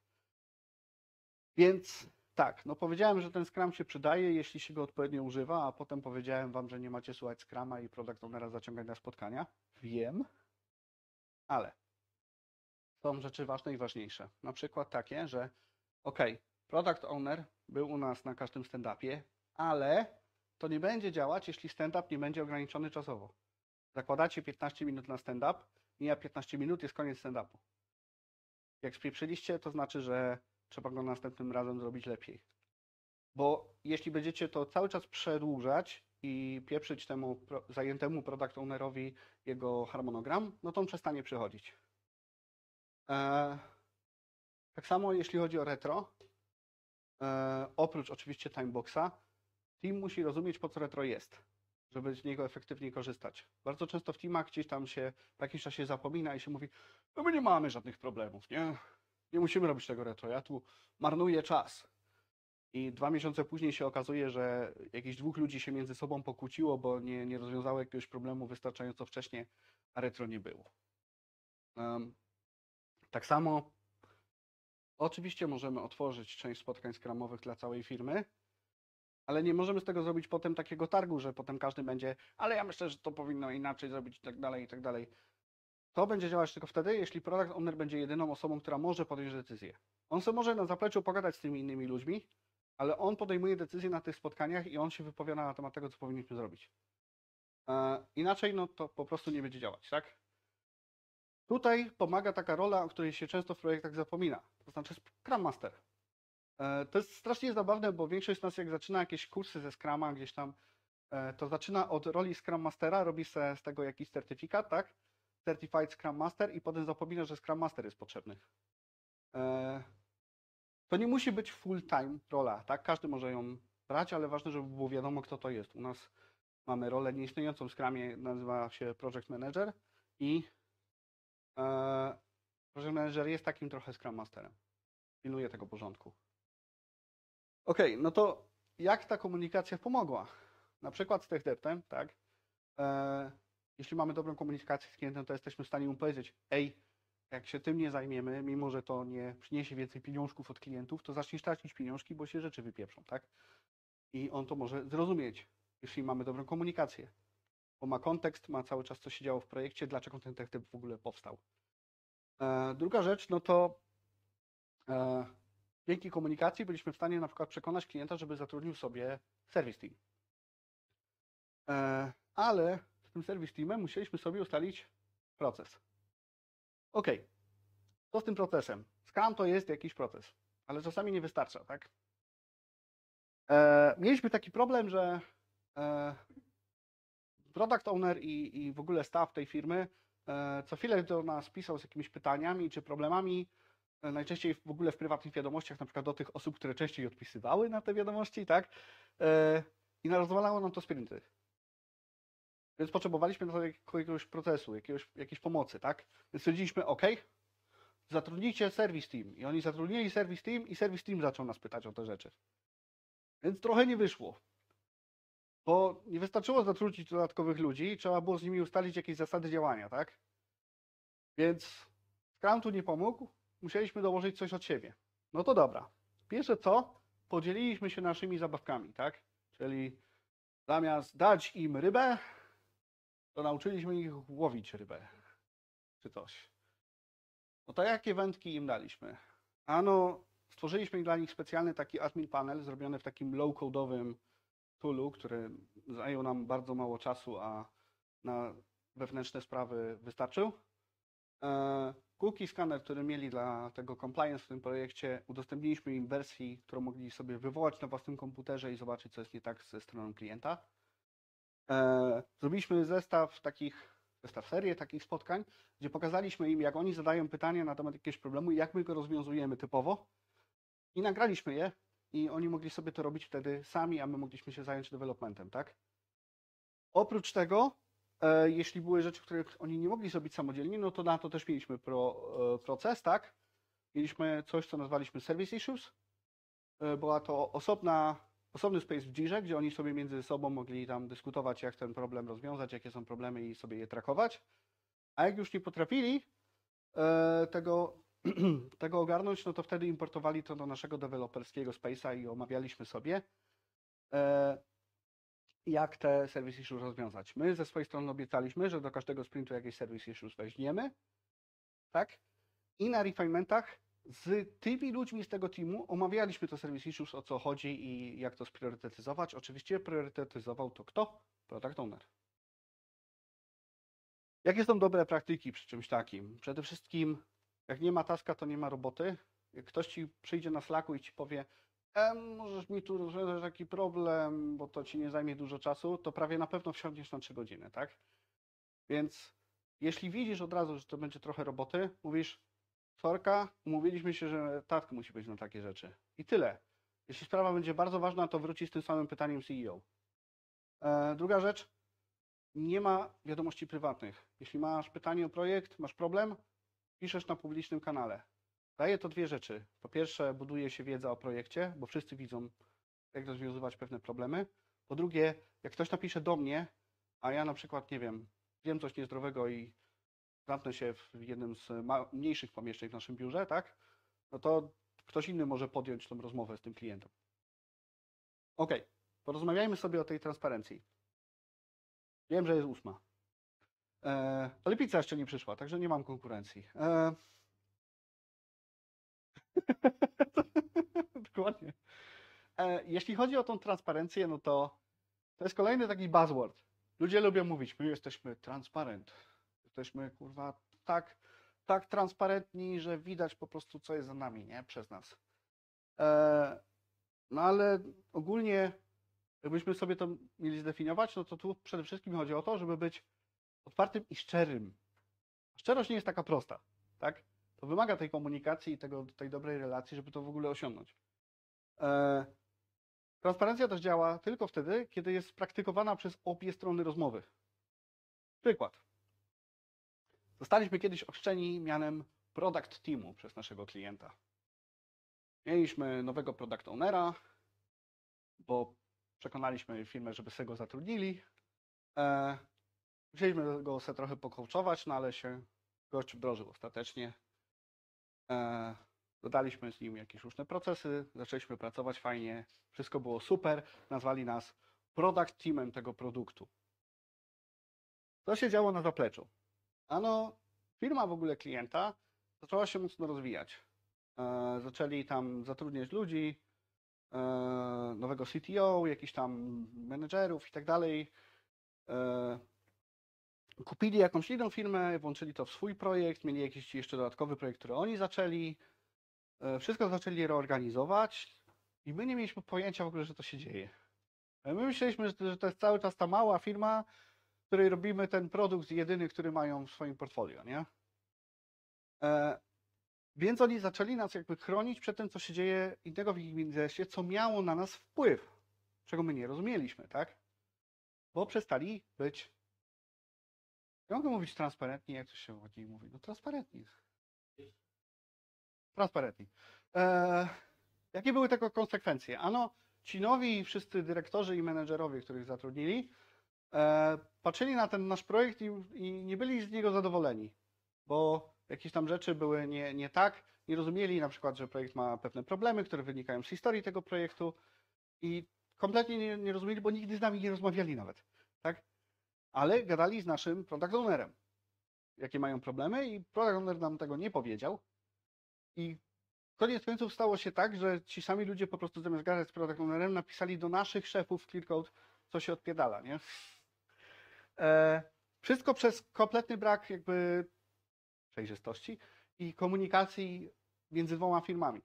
Więc tak, no powiedziałem, że ten Scrum się przydaje, jeśli się go odpowiednio używa, a potem powiedziałem Wam, że nie macie słuchać Scruma i product ownera zaciągać na spotkania. Wiem, ale są rzeczy ważne i ważniejsze. Na przykład takie, że ok, product owner był u nas na każdym stand-upie, ale to nie będzie działać, jeśli stand-up nie będzie ograniczony czasowo. Zakładacie piętnaście minut na stand-up, mija piętnaście minut, jest koniec stand-upu. Jak spieprzyliście, to znaczy, że trzeba go następnym razem zrobić lepiej. Bo jeśli będziecie to cały czas przedłużać i pieprzyć temu zajętemu product ownerowi jego harmonogram, no to on przestanie przychodzić. Eee, tak samo jeśli chodzi o retro, eee, oprócz oczywiście timeboxa, team musi rozumieć, po co retro jest, żeby z niego efektywnie korzystać. Bardzo często w teamach gdzieś tam się w jakimś czasie zapomina i się mówi, no my nie mamy żadnych problemów, nie? Nie musimy robić tego retro, ja tu marnuję czas. I dwa miesiące później się okazuje, że jakieś dwóch ludzi się między sobą pokłóciło, bo nie, nie rozwiązało jakiegoś problemu wystarczająco wcześnie, a retro nie było. Um, tak samo oczywiście możemy otworzyć część spotkań skramowych dla całej firmy, ale nie możemy z tego zrobić potem takiego targu, że potem każdy będzie, ale ja myślę, że to powinno inaczej zrobić i tak dalej, i tak dalej. To będzie działać tylko wtedy, jeśli product owner będzie jedyną osobą, która może podjąć decyzję. On sobie może na zapleczu pogadać z tymi innymi ludźmi, ale on podejmuje decyzje na tych spotkaniach i on się wypowiada na temat tego, co powinniśmy zrobić. E, inaczej no to po prostu nie będzie działać, tak? Tutaj pomaga taka rola, o której się często w projektach zapomina, to znaczy Scrum Master. E, to jest strasznie zabawne, bo większość z nas jak zaczyna jakieś kursy ze Scruma gdzieś tam, to zaczyna od roli Scrum Mastera, robi se z tego jakiś certyfikat, tak? Certified Scrum Master i potem zapomina, że Scrum Master jest potrzebny. To nie musi być full-time rola, tak? Każdy może ją brać, ale ważne, żeby było wiadomo, kto to jest. U nas mamy rolę nieistniejącą w Scrumie, nazywa się Project Manager i e, Project Manager jest takim trochę Scrum Masterem. Pilnuje tego porządku. Ok, no to jak ta komunikacja pomogła? Na przykład z TechDeptem, tak? E, jeśli mamy dobrą komunikację z klientem, to jesteśmy w stanie mu powiedzieć, ej, jak się tym nie zajmiemy, mimo że to nie przyniesie więcej pieniążków od klientów, to zaczniesz tracić pieniążki, bo się rzeczy wypieprzą, tak? I on to może zrozumieć, jeśli mamy dobrą komunikację. Bo ma kontekst, ma cały czas, co się działo w projekcie, dlaczego ten TechDept w ogóle powstał. E, druga rzecz, no to e, dzięki komunikacji byliśmy w stanie na przykład przekonać klienta, żeby zatrudnił sobie service team. E, ale z tym service teamem musieliśmy sobie ustalić proces. Ok, co z tym procesem? Scrum to jest jakiś proces, ale czasami nie wystarcza, tak? E, mieliśmy taki problem, że e, product owner i, i w ogóle staff tej firmy e, co chwilę do nas pisał z jakimiś pytaniami czy problemami, e, najczęściej w ogóle w prywatnych wiadomościach, na przykład do tych osób, które częściej odpisywały na te wiadomości, tak? E, I rozwalało nam to sprinty. Więc potrzebowaliśmy do tego jakiegoś procesu, jakiegoś, jakiejś pomocy, tak? Więc stwierdziliśmy, ok, zatrudnijcie service team. I oni zatrudnili service team i service team zaczął nas pytać o te rzeczy. Więc trochę nie wyszło. Bo nie wystarczyło zatrudnić dodatkowych ludzi, trzeba było z nimi ustalić jakieś zasady działania, tak? Więc Scrum tu nie pomógł, musieliśmy dołożyć coś od siebie. No to dobra. Pierwsze co, podzieliliśmy się naszymi zabawkami, tak? Czyli zamiast dać im rybę, to nauczyliśmy ich łowić rybę, czy coś. No to jakie wędki im daliśmy? Ano, stworzyliśmy dla nich specjalny taki admin panel, zrobiony w takim low-code'owym toolu, który zajął nam bardzo mało czasu, a na wewnętrzne sprawy wystarczył. Cookie scanner, który mieli dla tego compliance w tym projekcie, udostępniliśmy im wersji, którą mogli sobie wywołać na własnym komputerze i zobaczyć, co jest nie tak ze stroną klienta. Zrobiliśmy zestaw takich, zestaw serię takich spotkań, gdzie pokazaliśmy im, jak oni zadają pytania na temat jakiegoś problemu i jak my go rozwiązujemy typowo. I nagraliśmy je i oni mogli sobie to robić wtedy sami, a my mogliśmy się zająć developmentem, tak? Oprócz tego, e, jeśli były rzeczy, których oni nie mogli zrobić samodzielnie, no to na to też mieliśmy pro, e, proces, tak? Mieliśmy coś, co nazwaliśmy service issues. E, była to osobna, osobny space w Jirze, gdzie oni sobie między sobą mogli tam dyskutować, jak ten problem rozwiązać, jakie są problemy i sobie je trakować. A jak już nie potrafili e, tego, tego ogarnąć, no to wtedy importowali to do naszego deweloperskiego space'a i omawialiśmy sobie, e, jak te service issues rozwiązać. My ze swojej strony obiecaliśmy, że do każdego sprintu jakieś service issues weźmiemy, tak? I na refinementach z tymi ludźmi z tego teamu omawialiśmy to service issues, o co chodzi i jak to spriorytetyzować. Oczywiście priorytetyzował to kto? Product owner. Jakie są dobre praktyki przy czymś takim? Przede wszystkim, jak nie ma taska, to nie ma roboty. Jak ktoś ci przyjdzie na Slacku i ci powie, e, możesz mi tu rozwiązać taki problem, bo to ci nie zajmie dużo czasu, to prawie na pewno wsiądziesz na trzy godziny, tak? Więc jeśli widzisz od razu, że to będzie trochę roboty, mówisz, sorka, umówiliśmy się, że task musi być na takie rzeczy. I tyle. Jeśli sprawa będzie bardzo ważna, to wróci z tym samym pytaniem C E O. E, druga rzecz, nie ma wiadomości prywatnych. Jeśli masz pytanie o projekt, masz problem, piszesz na publicznym kanale. Daje to dwie rzeczy. Po pierwsze, buduje się wiedza o projekcie, bo wszyscy widzą, jak rozwiązywać pewne problemy. Po drugie, jak ktoś napisze do mnie, a ja na przykład, nie wiem, wiem coś niezdrowego i zamknę się w jednym z mniejszych pomieszczeń w naszym biurze, tak? No to ktoś inny może podjąć tą rozmowę z tym klientem. Ok, porozmawiajmy sobie o tej transparencji. Wiem, że jest ósma. E, ale pizza jeszcze nie przyszła, także nie mam konkurencji. E... Dokładnie. E, jeśli chodzi o tą transparencję, no to to jest kolejny taki buzzword. Ludzie lubią mówić, my jesteśmy transparent. Jesteśmy, kurwa, tak, tak transparentni, że widać po prostu, co jest za nami, nie? Przez nas. E, no ale ogólnie Jakbyśmy sobie to mieli zdefiniować, no to tu przede wszystkim chodzi o to, żeby być otwartym i szczerym. Szczerość nie jest taka prosta, tak? To wymaga tej komunikacji i tego, tej dobrej relacji, żeby to w ogóle osiągnąć. Eee, transparencja też działa tylko wtedy, kiedy jest praktykowana przez obie strony rozmowy. Przykład. Zostaliśmy kiedyś ochrzczeni mianem Product Teamu przez naszego klienta. Mieliśmy nowego Product Ownera, bo przekonaliśmy firmę, żeby sobie go zatrudnili. Eee, Musieliśmy go sobie trochę pokołczować, no ale się gość wdrożył ostatecznie. Eee, dodaliśmy z nim jakieś różne procesy, zaczęliśmy pracować fajnie, wszystko było super, nazwali nas Product Teamem tego produktu. Co się działo na zapleczu? Ano, firma w ogóle klienta zaczęła się mocno rozwijać. Eee, zaczęli tam zatrudniać ludzi, eee, nowego C T O, jakichś tam menedżerów i tak dalej. Eee, Kupili jakąś inną firmę, włączyli to w swój projekt, mieli jakiś jeszcze dodatkowy projekt, który oni zaczęli. Wszystko zaczęli reorganizować i my nie mieliśmy pojęcia w ogóle, że to się dzieje. My myśleliśmy, że to jest cały czas ta mała firma, w której robimy ten produkt jedyny, który mają w swoim portfolio, nie? E, więc oni zaczęli nas jakby chronić przed tym, co się dzieje innego w ich biznesie, co miało na nas wpływ, czego my nie rozumieliśmy, tak? Bo przestali być, ja mogę mówić transparentnie, jak to się ładniej mówi, no transparentni. Transparentni. E, jakie były tego konsekwencje? Ano, ci nowi wszyscy dyrektorzy i menedżerowie, których zatrudnili, e, patrzyli na ten nasz projekt i, i nie byli z niego zadowoleni, bo jakieś tam rzeczy były nie, nie tak, nie rozumieli na przykład, że projekt ma pewne problemy, które wynikają z historii tego projektu i kompletnie nie, nie rozumieli, bo nigdy z nami nie rozmawiali nawet, tak? Ale gadali z naszym product ownerem, jakie mają problemy i product owner nam tego nie powiedział i koniec końców stało się tak, że ci sami ludzie po prostu zamiast gadać z product ownerem napisali do naszych szefów w ClearCode, co się odpierdala, nie? E, wszystko przez kompletny brak jakby przejrzystości i komunikacji między dwoma firmami.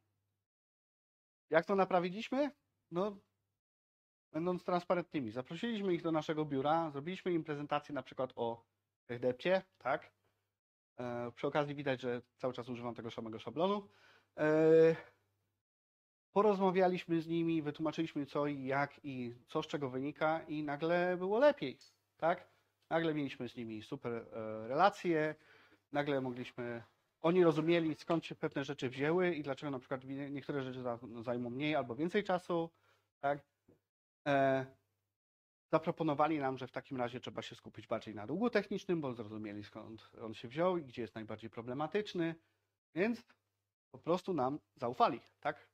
Jak to naprawiliśmy? No, będąc transparentnymi. Zaprosiliśmy ich do naszego biura, zrobiliśmy im prezentację na przykład o TechDepcie, tak? E, przy okazji widać, że cały czas używam tego samego szablonu. E, Porozmawialiśmy z nimi, wytłumaczyliśmy co i jak i co z czego wynika i nagle było lepiej, tak? Nagle mieliśmy z nimi super e, relacje, nagle mogliśmy, oni rozumieli skąd się pewne rzeczy wzięły i dlaczego na przykład niektóre rzeczy zajmą mniej albo więcej czasu, tak? E, zaproponowali nam, że w takim razie trzeba się skupić bardziej na długu technicznym, bo zrozumieli skąd on się wziął i gdzie jest najbardziej problematyczny, więc po prostu nam zaufali, tak?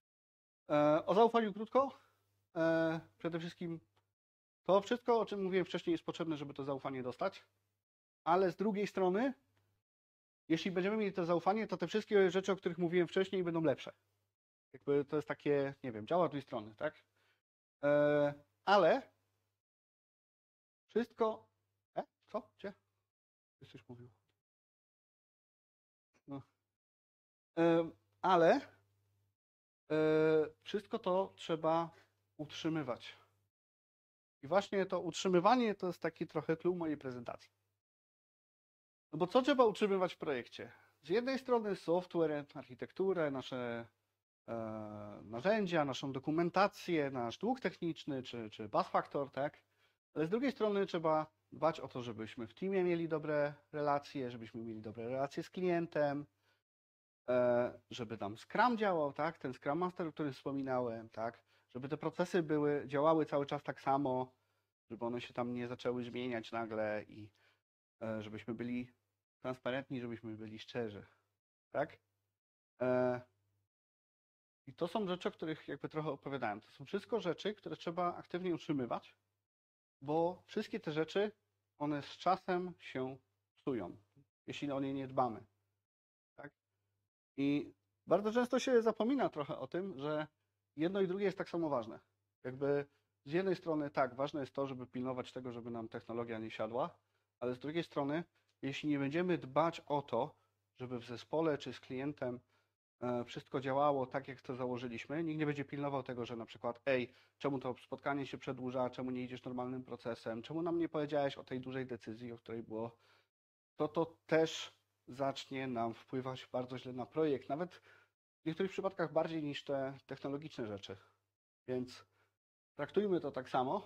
O zaufaniu krótko. Przede wszystkim to wszystko, o czym mówiłem wcześniej, jest potrzebne, żeby to zaufanie dostać, ale z drugiej strony, jeśli będziemy mieli to zaufanie, to te wszystkie rzeczy, o których mówiłem wcześniej, będą lepsze. Jakby to jest takie, nie wiem, działa z drugiej strony, tak? Ale wszystko... E? Co? Gdzie? Ktoś coś mówił. No. Ale wszystko to trzeba utrzymywać. I właśnie to utrzymywanie to jest taki trochę clou mojej prezentacji. No bo co trzeba utrzymywać w projekcie? Z jednej strony software, architekturę, nasze e, narzędzia, naszą dokumentację, nasz dług techniczny czy, czy bus factor, tak? Ale z drugiej strony trzeba dbać o to, żebyśmy w teamie mieli dobre relacje, żebyśmy mieli dobre relacje z klientem, e, żeby tam Scrum działał, tak? Ten Scrum Master, o którym wspominałem, tak? Żeby te procesy były, działały cały czas tak samo, żeby one się tam nie zaczęły zmieniać nagle i e, żebyśmy byli transparentni, żebyśmy byli szczerzy, tak? E, I to są rzeczy, o których jakby trochę opowiadałem. To są wszystko rzeczy, które trzeba aktywnie utrzymywać, bo wszystkie te rzeczy, one z czasem się psują, jeśli o nie nie dbamy, tak? I bardzo często się zapomina trochę o tym, że jedno i drugie jest tak samo ważne. Jakby z jednej strony tak, ważne jest to, żeby pilnować tego, żeby nam technologia nie siadła, ale z drugiej strony, jeśli nie będziemy dbać o to, żeby w zespole czy z klientem wszystko działało tak, jak to założyliśmy. Nikt nie będzie pilnował tego, że na przykład ej, czemu to spotkanie się przedłuża, czemu nie idziesz normalnym procesem, czemu nam nie powiedziałeś o tej dużej decyzji, o której było, to to też zacznie nam wpływać bardzo źle na projekt, nawet w niektórych przypadkach bardziej niż te technologiczne rzeczy. Więc traktujmy to tak samo.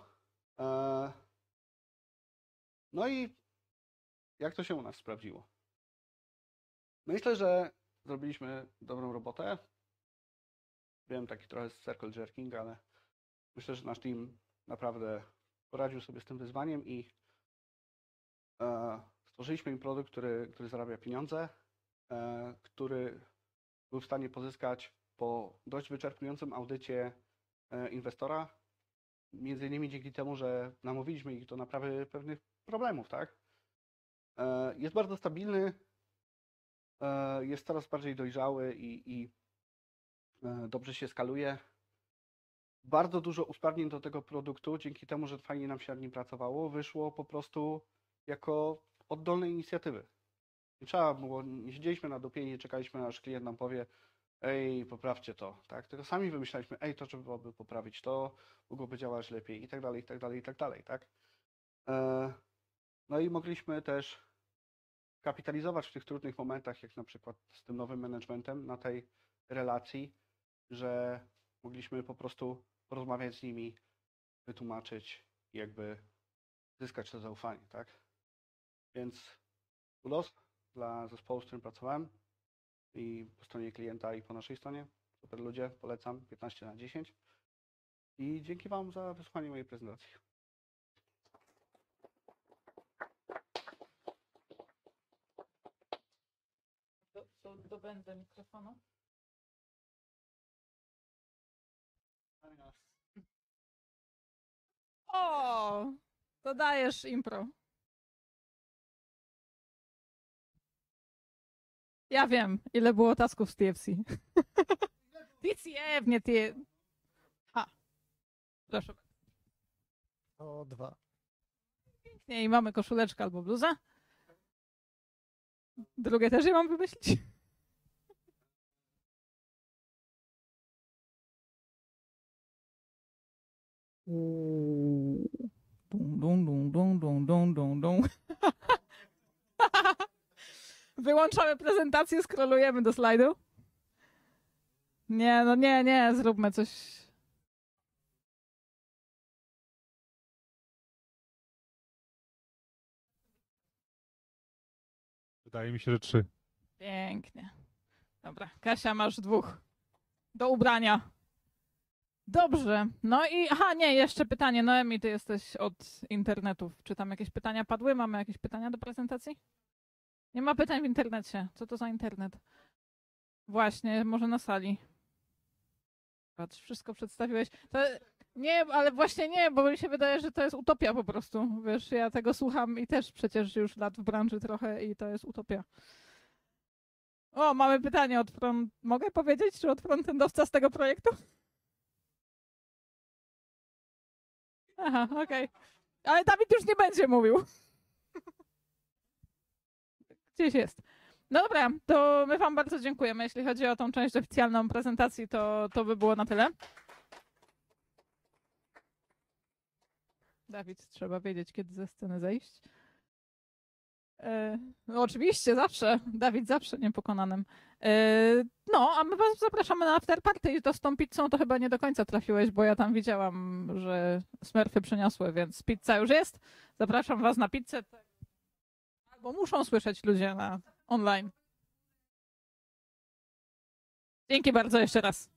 No i jak to się u nas sprawdziło? Myślę, że zrobiliśmy dobrą robotę. Wiem, taki trochę circle jerking, ale myślę, że nasz team naprawdę poradził sobie z tym wyzwaniem i e, stworzyliśmy im produkt, który, który zarabia pieniądze, e, który był w stanie pozyskać po dość wyczerpującym audycie e, inwestora, między innymi dzięki temu, że namówiliśmy ich do naprawy pewnych problemów, tak? E, jest bardzo stabilny, e, jest coraz bardziej dojrzały i, i e, dobrze się skaluje. Bardzo dużo usprawnień do tego produktu, dzięki temu, że fajnie nam się nad nim pracowało, wyszło po prostu jako oddolne inicjatywy. Nie trzeba było, nie siedzieliśmy na dupie i nie czekaliśmy, aż klient nam powie, ej, poprawcie to, tak? Tylko sami wymyślaliśmy, ej, to trzeba byłoby poprawić to, mogłoby działać lepiej i tak dalej, i tak dalej, i tak dalej, tak? No i mogliśmy też kapitalizować w tych trudnych momentach, jak na przykład z tym nowym managementem, na tej relacji, że mogliśmy po prostu porozmawiać z nimi, wytłumaczyć i jakby zyskać to zaufanie, tak? Więc kudos dla zespołu, z którym pracowałem i po stronie klienta i po naszej stronie. Super ludzie, polecam, piętnaście na dziesięć. I dzięki Wam za wysłuchanie mojej prezentacji. Do, do, dobędę mikrofonu. O, to dajesz impro. Ja wiem, ile było tasków z T F C. T C F, nie T... A, proszę. O, dwa. Pięknie, i mamy koszuleczkę albo bluzę. Drugie też je mam wymyślić. Dum, dum, dum, dum, dum, dum, dum, dum. Wyłączamy prezentację, scrollujemy do slajdu. Nie, no nie, nie, zróbmy coś. Wydaje mi się, że trzy. Pięknie. Dobra, Kasia, masz dwóch do ubrania. Dobrze. No i, aha, nie, jeszcze pytanie. Noemi, ty jesteś od internetów. Czy tam jakieś pytania padły? Mamy jakieś pytania do prezentacji? Nie ma pytań w internecie. Co to za internet? Właśnie, może na sali. Patrz, wszystko przedstawiłeś. To, nie, ale właśnie nie, bo mi się wydaje, że to jest utopia po prostu. Wiesz, ja tego słucham i też przecież już lat w branży trochę i to jest utopia. O, mamy pytanie od front... Mogę powiedzieć, czy od frontendowca z tego projektu? Aha, okej. Okay. Ale Dawid już nie będzie mówił. Gdzieś jest. No dobra, to my wam bardzo dziękujemy. Jeśli chodzi o tą część oficjalną prezentacji, to, to by było na tyle. Dawid, trzeba wiedzieć, kiedy ze sceny zejść. No oczywiście, zawsze. Dawid zawsze niepokonanym. No, a my was zapraszamy na afterparty i to z tą pizzą to chyba nie do końca trafiłeś, bo ja tam widziałam, że smurfy przyniosły, więc pizza już jest. Zapraszam was na pizzę. Albo muszą słyszeć ludzie na online. Dzięki bardzo jeszcze raz.